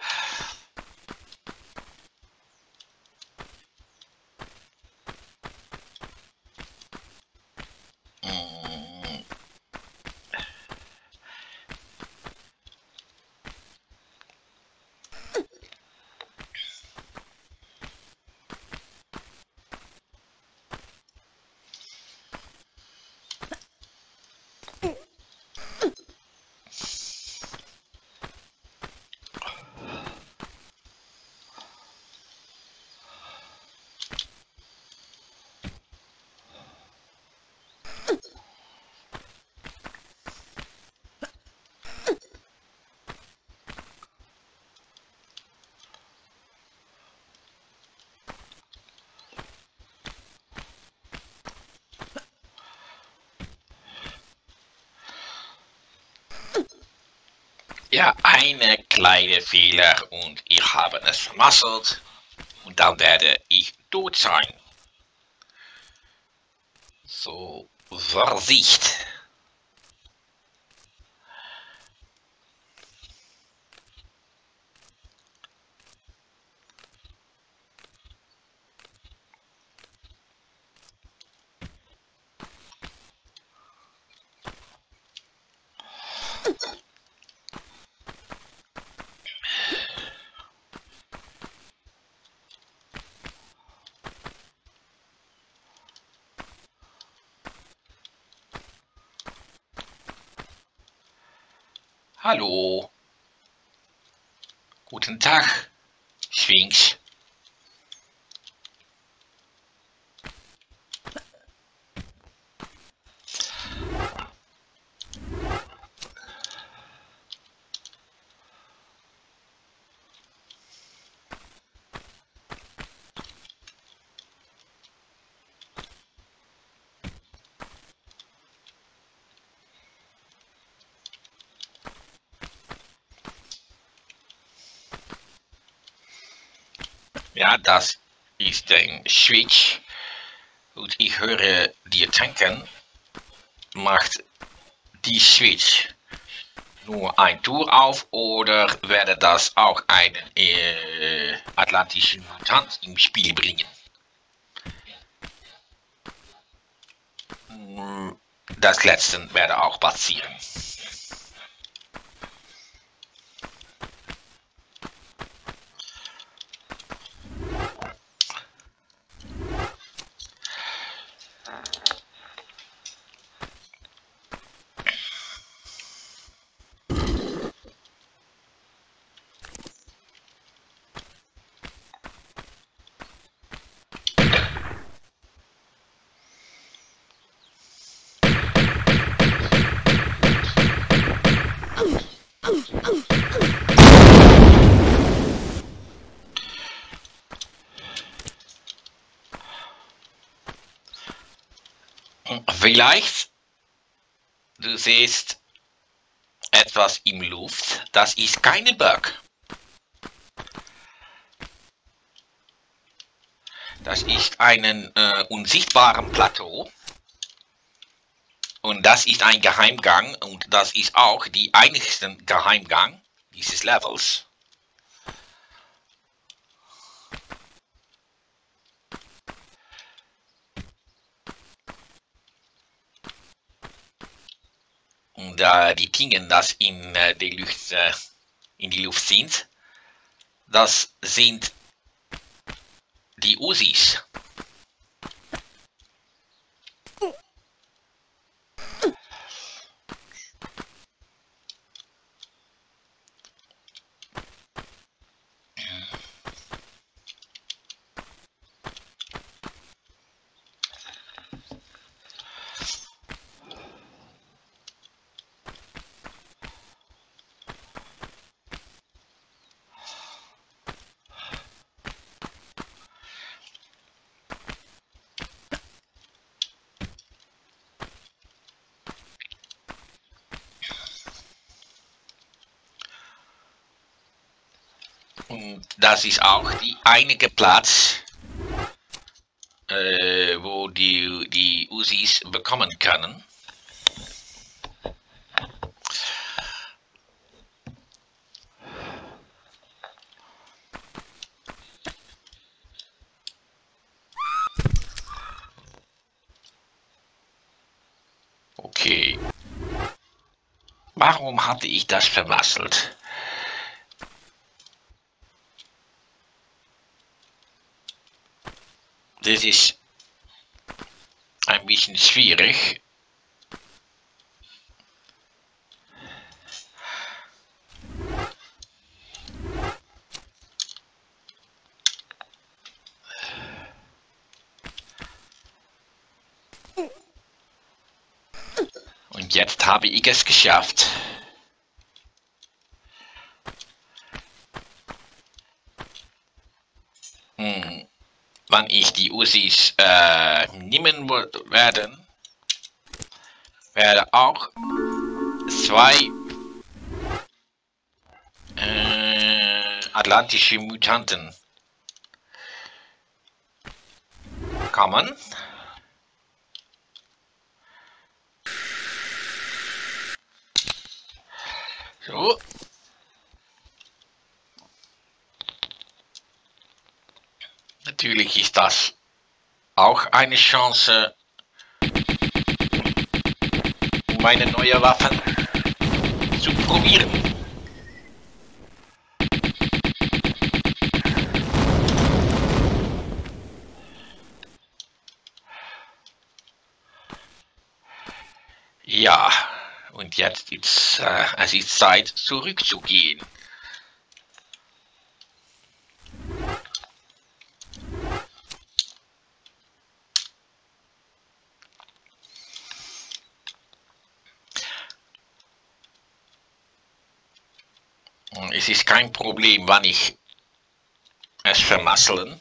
Ja, eine kleine Fehler und ich habe es vermasselt und dann werde ich tot sein. So, Vorsicht. Hallo. Guten Tag, Sphinx. Ja, das ist ein Switch. Und ich höre dir tanken. Macht die Switch nur ein Tour auf oder werde das auch einen atlantischen Mutant im Spiel bringen? Das letzte werde auch passieren. Vielleicht du siehst etwas im Luft, das ist keine Bug. Das ist ein unsichtbaren Plateau und das ist ein Geheimgang und das ist auch die einzigste Geheimgang dieses Levels. Und die Dinge, das in die Luft sind, das sind die Usis. Und das ist auch die einige Platz, wo die Usis bekommen können. Okay. Warum hatte ich das vermasselt? Das ist ein bisschen schwierig. Und jetzt habe ich es geschafft. Wann ich die Usis nehmen werde auch zwei atlantische Mutanten kommen. So. Natürlich ist das auch eine Chance, um meine neue Waffen zu probieren. Ja, und jetzt ist es ist Zeit zurückzugehen. Es ist kein Problem, wann ich es vermasseln.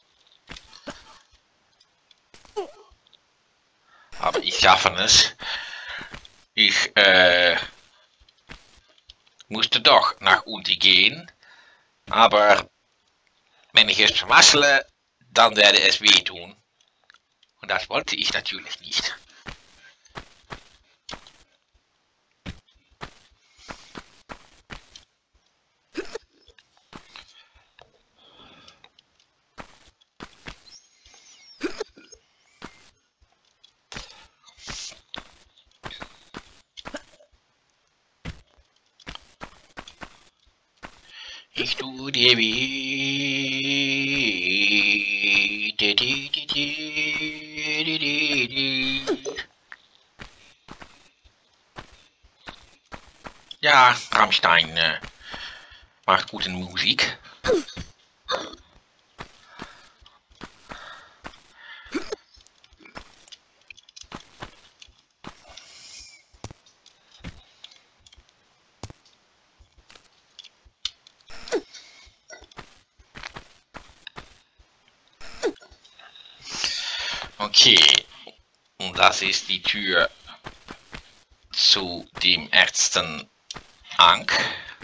Aber ich schaffe es. Ich musste doch nach unten gehen. Aber wenn ich es vermassele, dann werde es wehtun. Und das wollte ich natürlich nicht. Ich tue dir weh. Ja, Rammstein macht gute Musik. Okay, und das ist die Tür zu dem ersten Ank.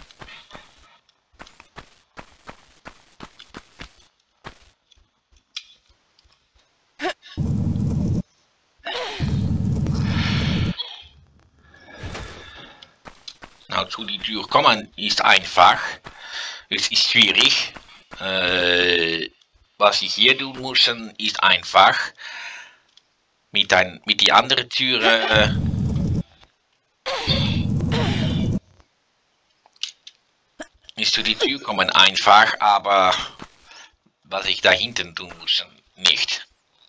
Nou, zu die Tür kommen ist einfach. Es ist schwierig. Was ich hier tun muss, ist einfach. Mit die andere Tür ist zu die Tür kommen einfach, aber was ich da hinten tun muss, nicht.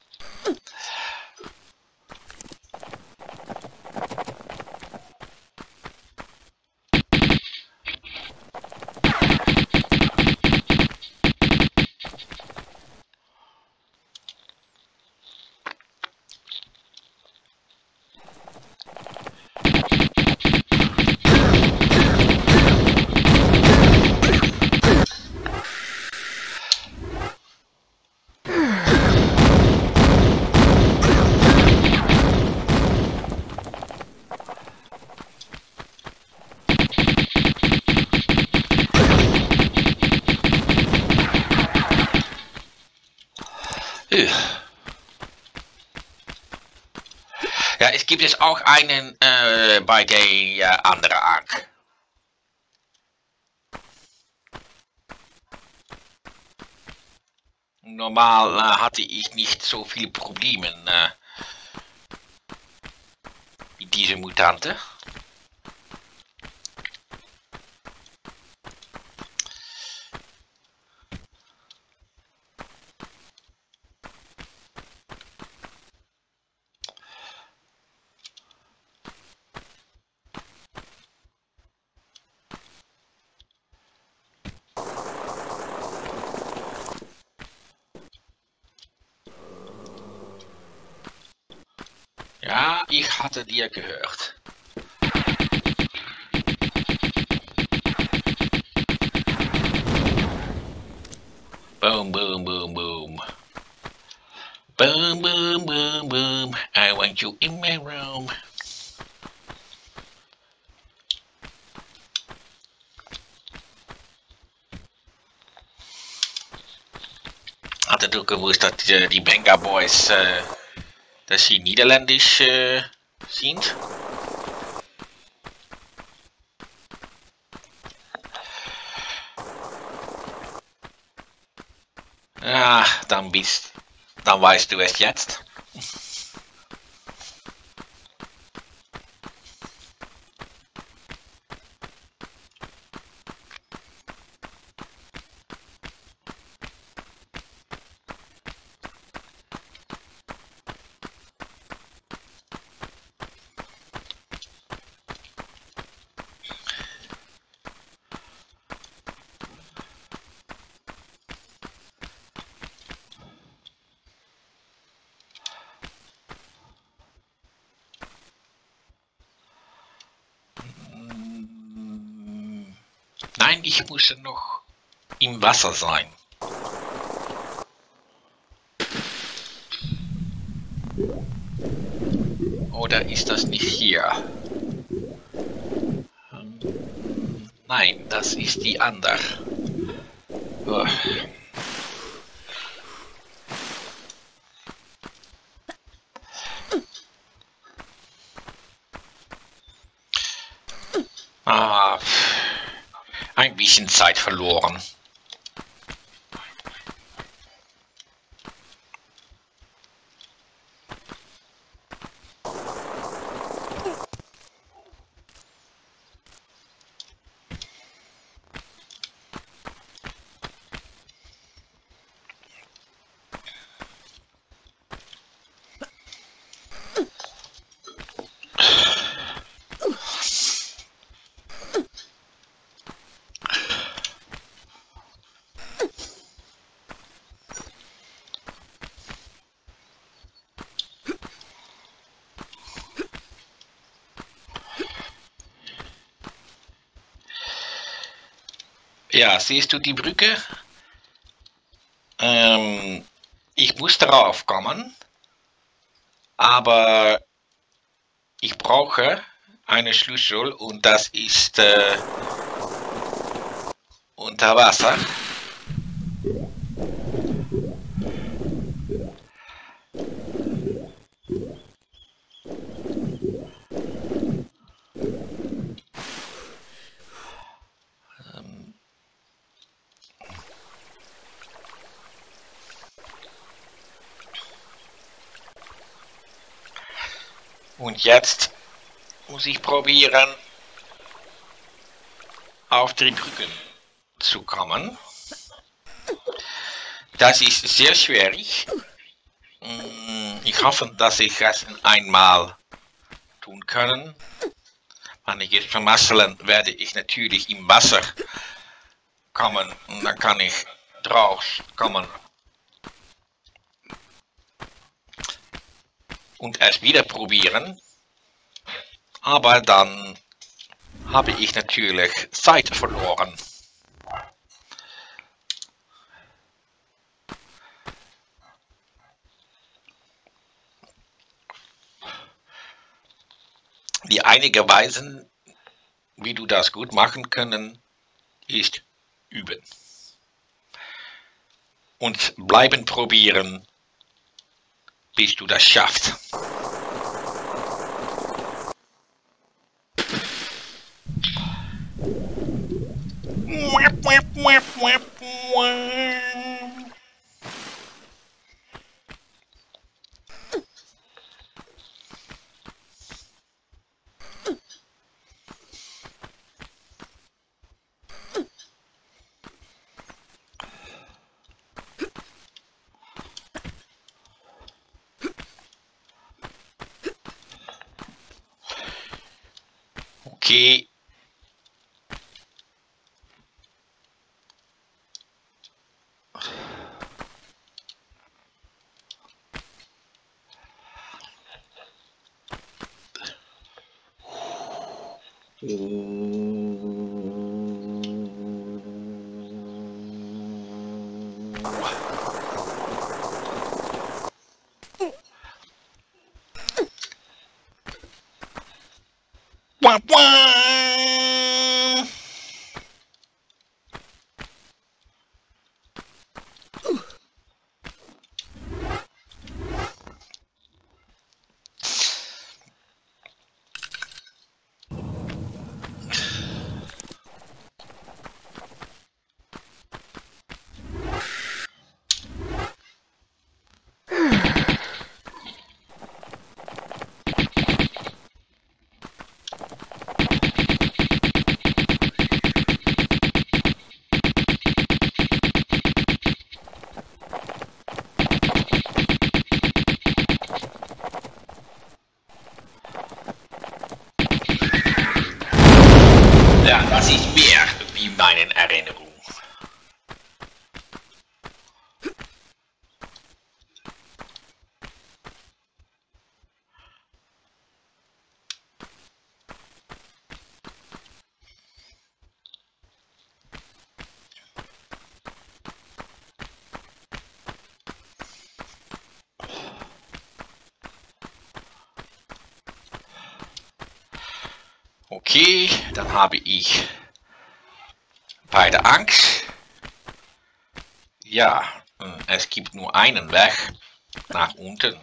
Ja, es gibt jetzt auch einen bei der anderen Ark. Normal hatte ich nicht so viele Probleme mit dieser Mutante. Ja, ich hatte dir gehört. Boom, boom, boom, boom. Boom, boom, boom, boom. I want you in my room. Hatte du gewusst, dass die Benga Boys, dass sie niederländisch sind? Ja, dann weißt du es jetzt. Nein, ich muss noch im Wasser sein. Oder ist das nicht hier? Nein, das ist die andere. Oh. Ein bisschen Zeit verloren. Ja, siehst du die Brücke? Ich muss darauf kommen, aber ich brauche einen Schlüssel und das ist unter Wasser. Und jetzt muss ich probieren, auf die Brücke zu kommen. Das ist sehr schwierig. Ich hoffe, dass ich es einmal tun kann. Wenn ich es vermasseln, werde ich natürlich im Wasser kommen und dann kann ich draus kommen und es wieder probieren. Aber dann habe ich natürlich Zeit verloren. Die einige Weisen, wie du das gut machen können, ist üben. Und bleiben probieren, bis du das schaffst. Okay. Wah, wah. Ja, das ist mehr wie meine Erinnerung. Okay, dann habe ich bei der Angst. Ja, es gibt nur einen Weg nach unten.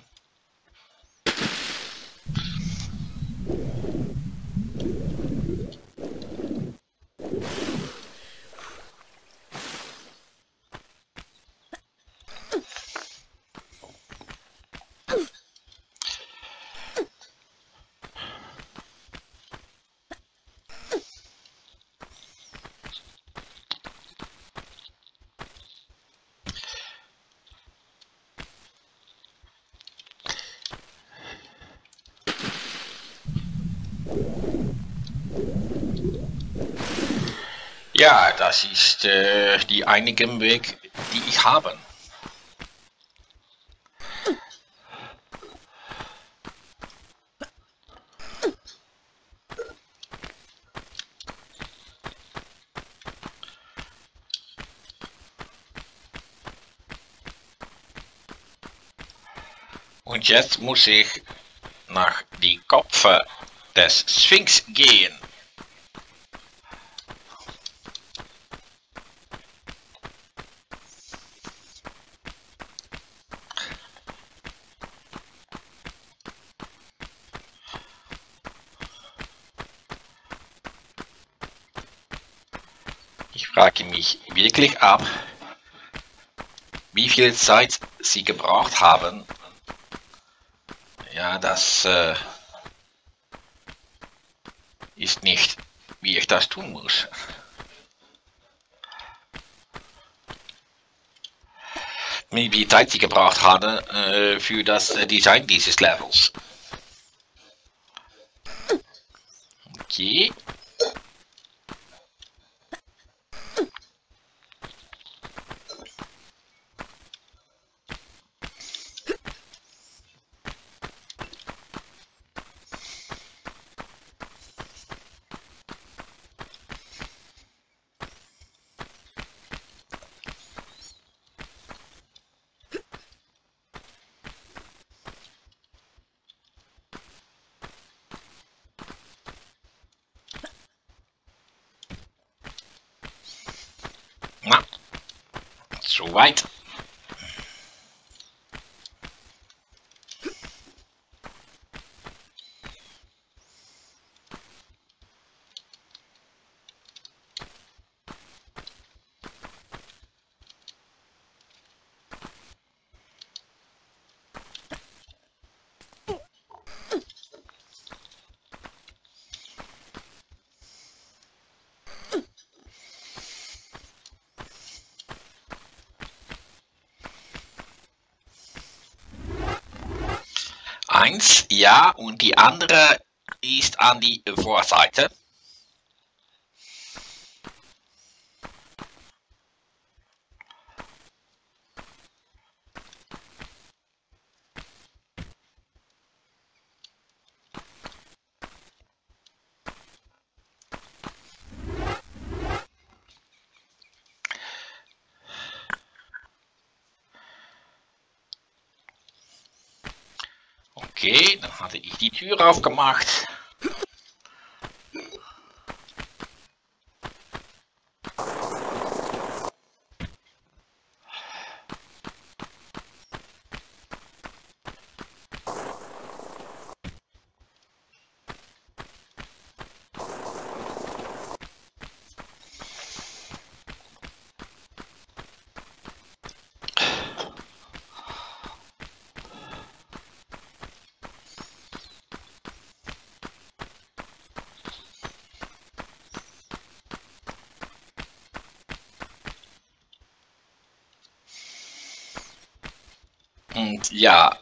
Ja, das ist die einzige Weg, die ich habe. Und jetzt muss ich nach die Kopfe des Sphinx gehen. Ich frage mich wirklich ab, wie viel Zeit sie gebraucht haben. Ja, das ist nicht, wie ich das tun muss. wie viel Zeit sie gebraucht hatte für das Design dieses Levels. Okay. Na, soweit. Eins, ja, und die andere ist an die Vorseite. Okay, dann hatte ich die Tür aufgemacht. Und ja,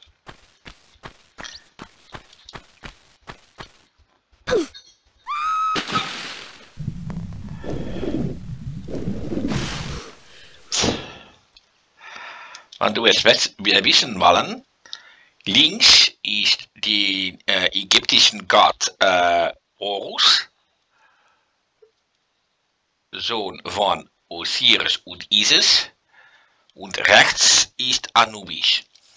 wenn du es wissen wollen, links ist die ägyptischen Gott Horus, Sohn von Osiris und Isis, und rechts ist Anubis.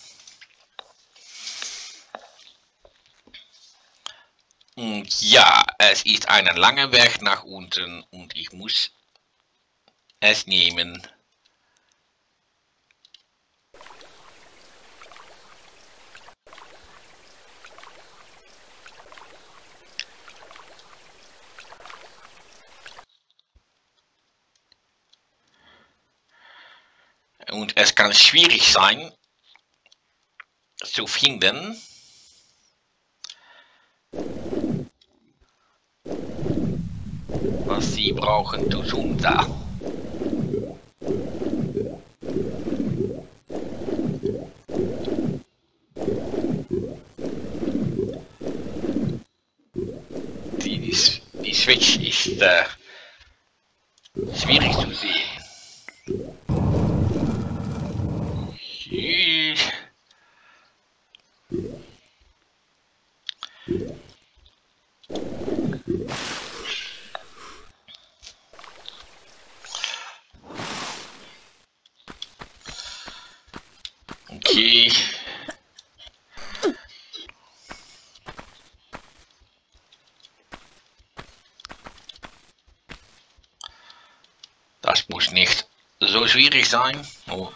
Und ja, es ist ein langer Weg nach unten und ich muss es nehmen. Und es kann schwierig sein zu finden, was sie brauchen zu tun da. Die Switch ist schwierig zu sehen. Okay. Das muss nicht so schwierig sein. Oh.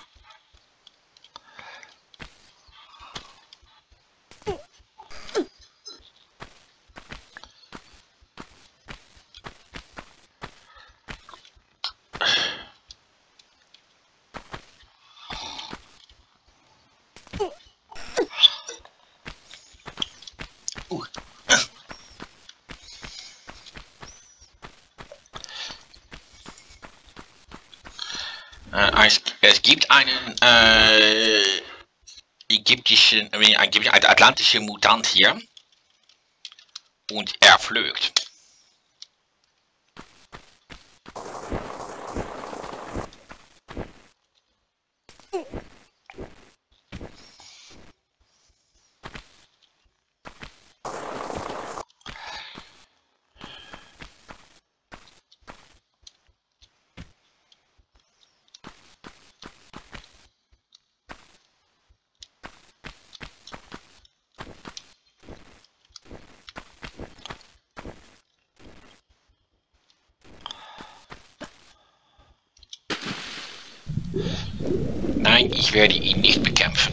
Es gibt einen atlantischen Mutant hier und er flögt. Nein, ich werde ihn nicht bekämpfen.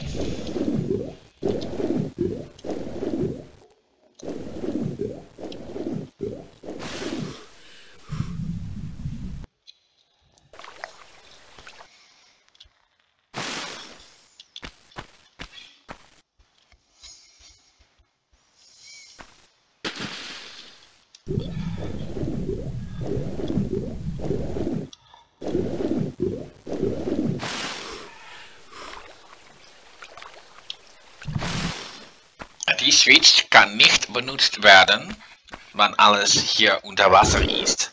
Die Switch kann nicht benutzt werden, wenn alles hier unter Wasser ist.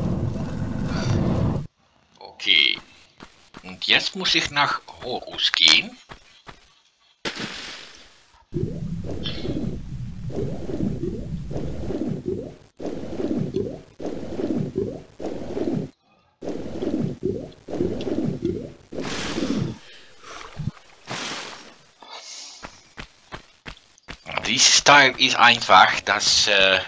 Okay. Und jetzt muss ich nach Horus gehen. Dieses Teil ist einfach, das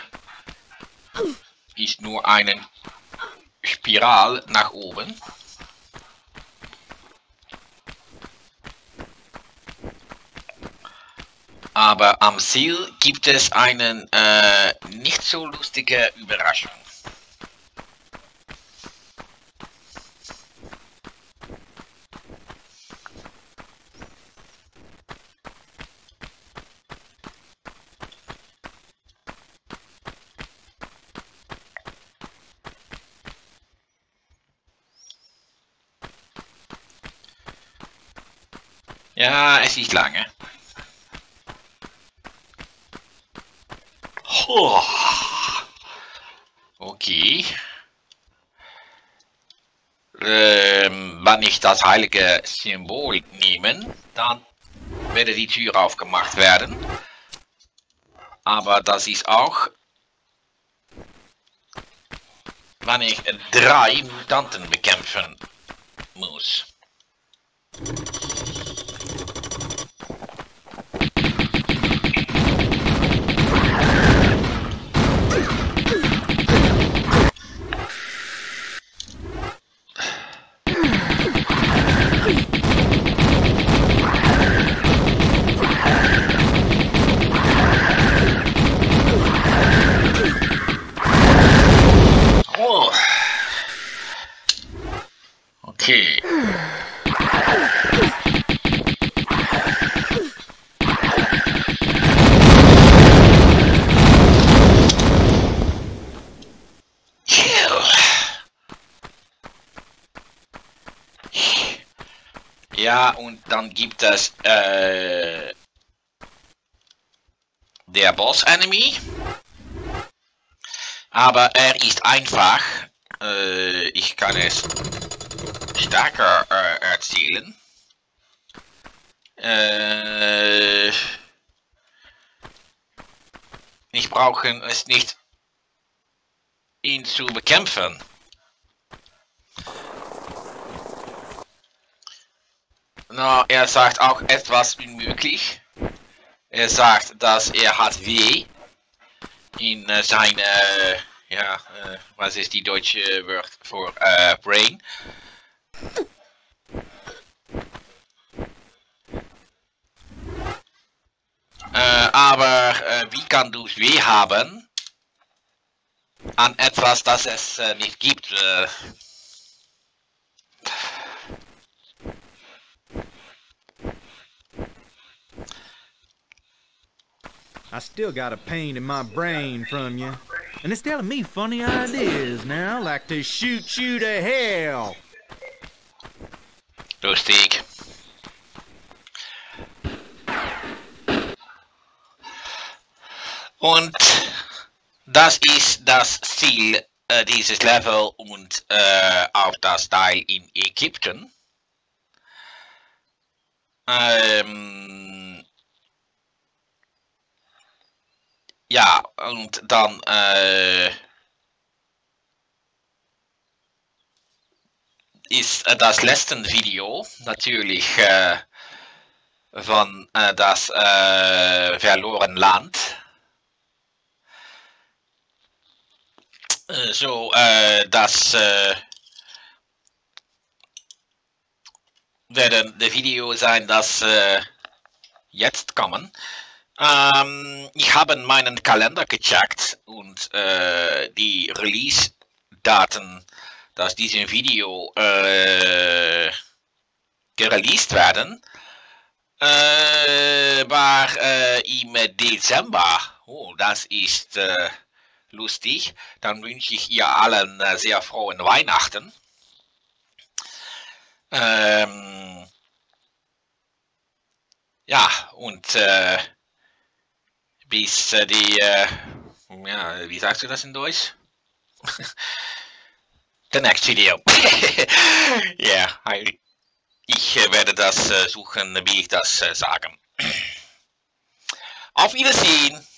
ist nur eine Spiral nach oben. Aber am Ziel gibt es eine nicht so lustige Überraschung. Ja, es ist lange. Oh. Okay. Wenn ich das heilige Symbol nehme, dann werde die Tür aufgemacht werden. Aber das ist auch, wenn ich 3 Mutanten bekämpfen muss. Okay. Ja, und dann gibt es der Boss Enemy. Aber er ist einfach. Ich kann es stärker erzählen. Ich brauche es nicht, ihn zu bekämpfen. Na, er sagt auch etwas unmöglich. Er sagt, dass er hat weh in seine, ja, was ist die deutsche Wort für Brain? Aber wie kann du weh haben an etwas, das es nicht gibt? I still got a pain in my brain from you. And it's telling me funny ideas now, like to shoot you to hell. Lustig. Und das ist das Ziel dieses Level und auch das Teil in Ägypten. Ja, und dann ist das letzte Video natürlich von das verlorene Land. So, das werden die Video sein, das jetzt kommen. Ich habe meinen Kalender gecheckt und die Release-Daten, dass diesem Video gereleased werden, war im Dezember. Oh, das ist lustig. Dann wünsche ich ihr allen sehr frohen Weihnachten. Ja, und bis die, ja, wie sagst du das in Deutsch? The next video. Ja, ich werde das suchen, wie ich das sage. Auf Wiedersehen.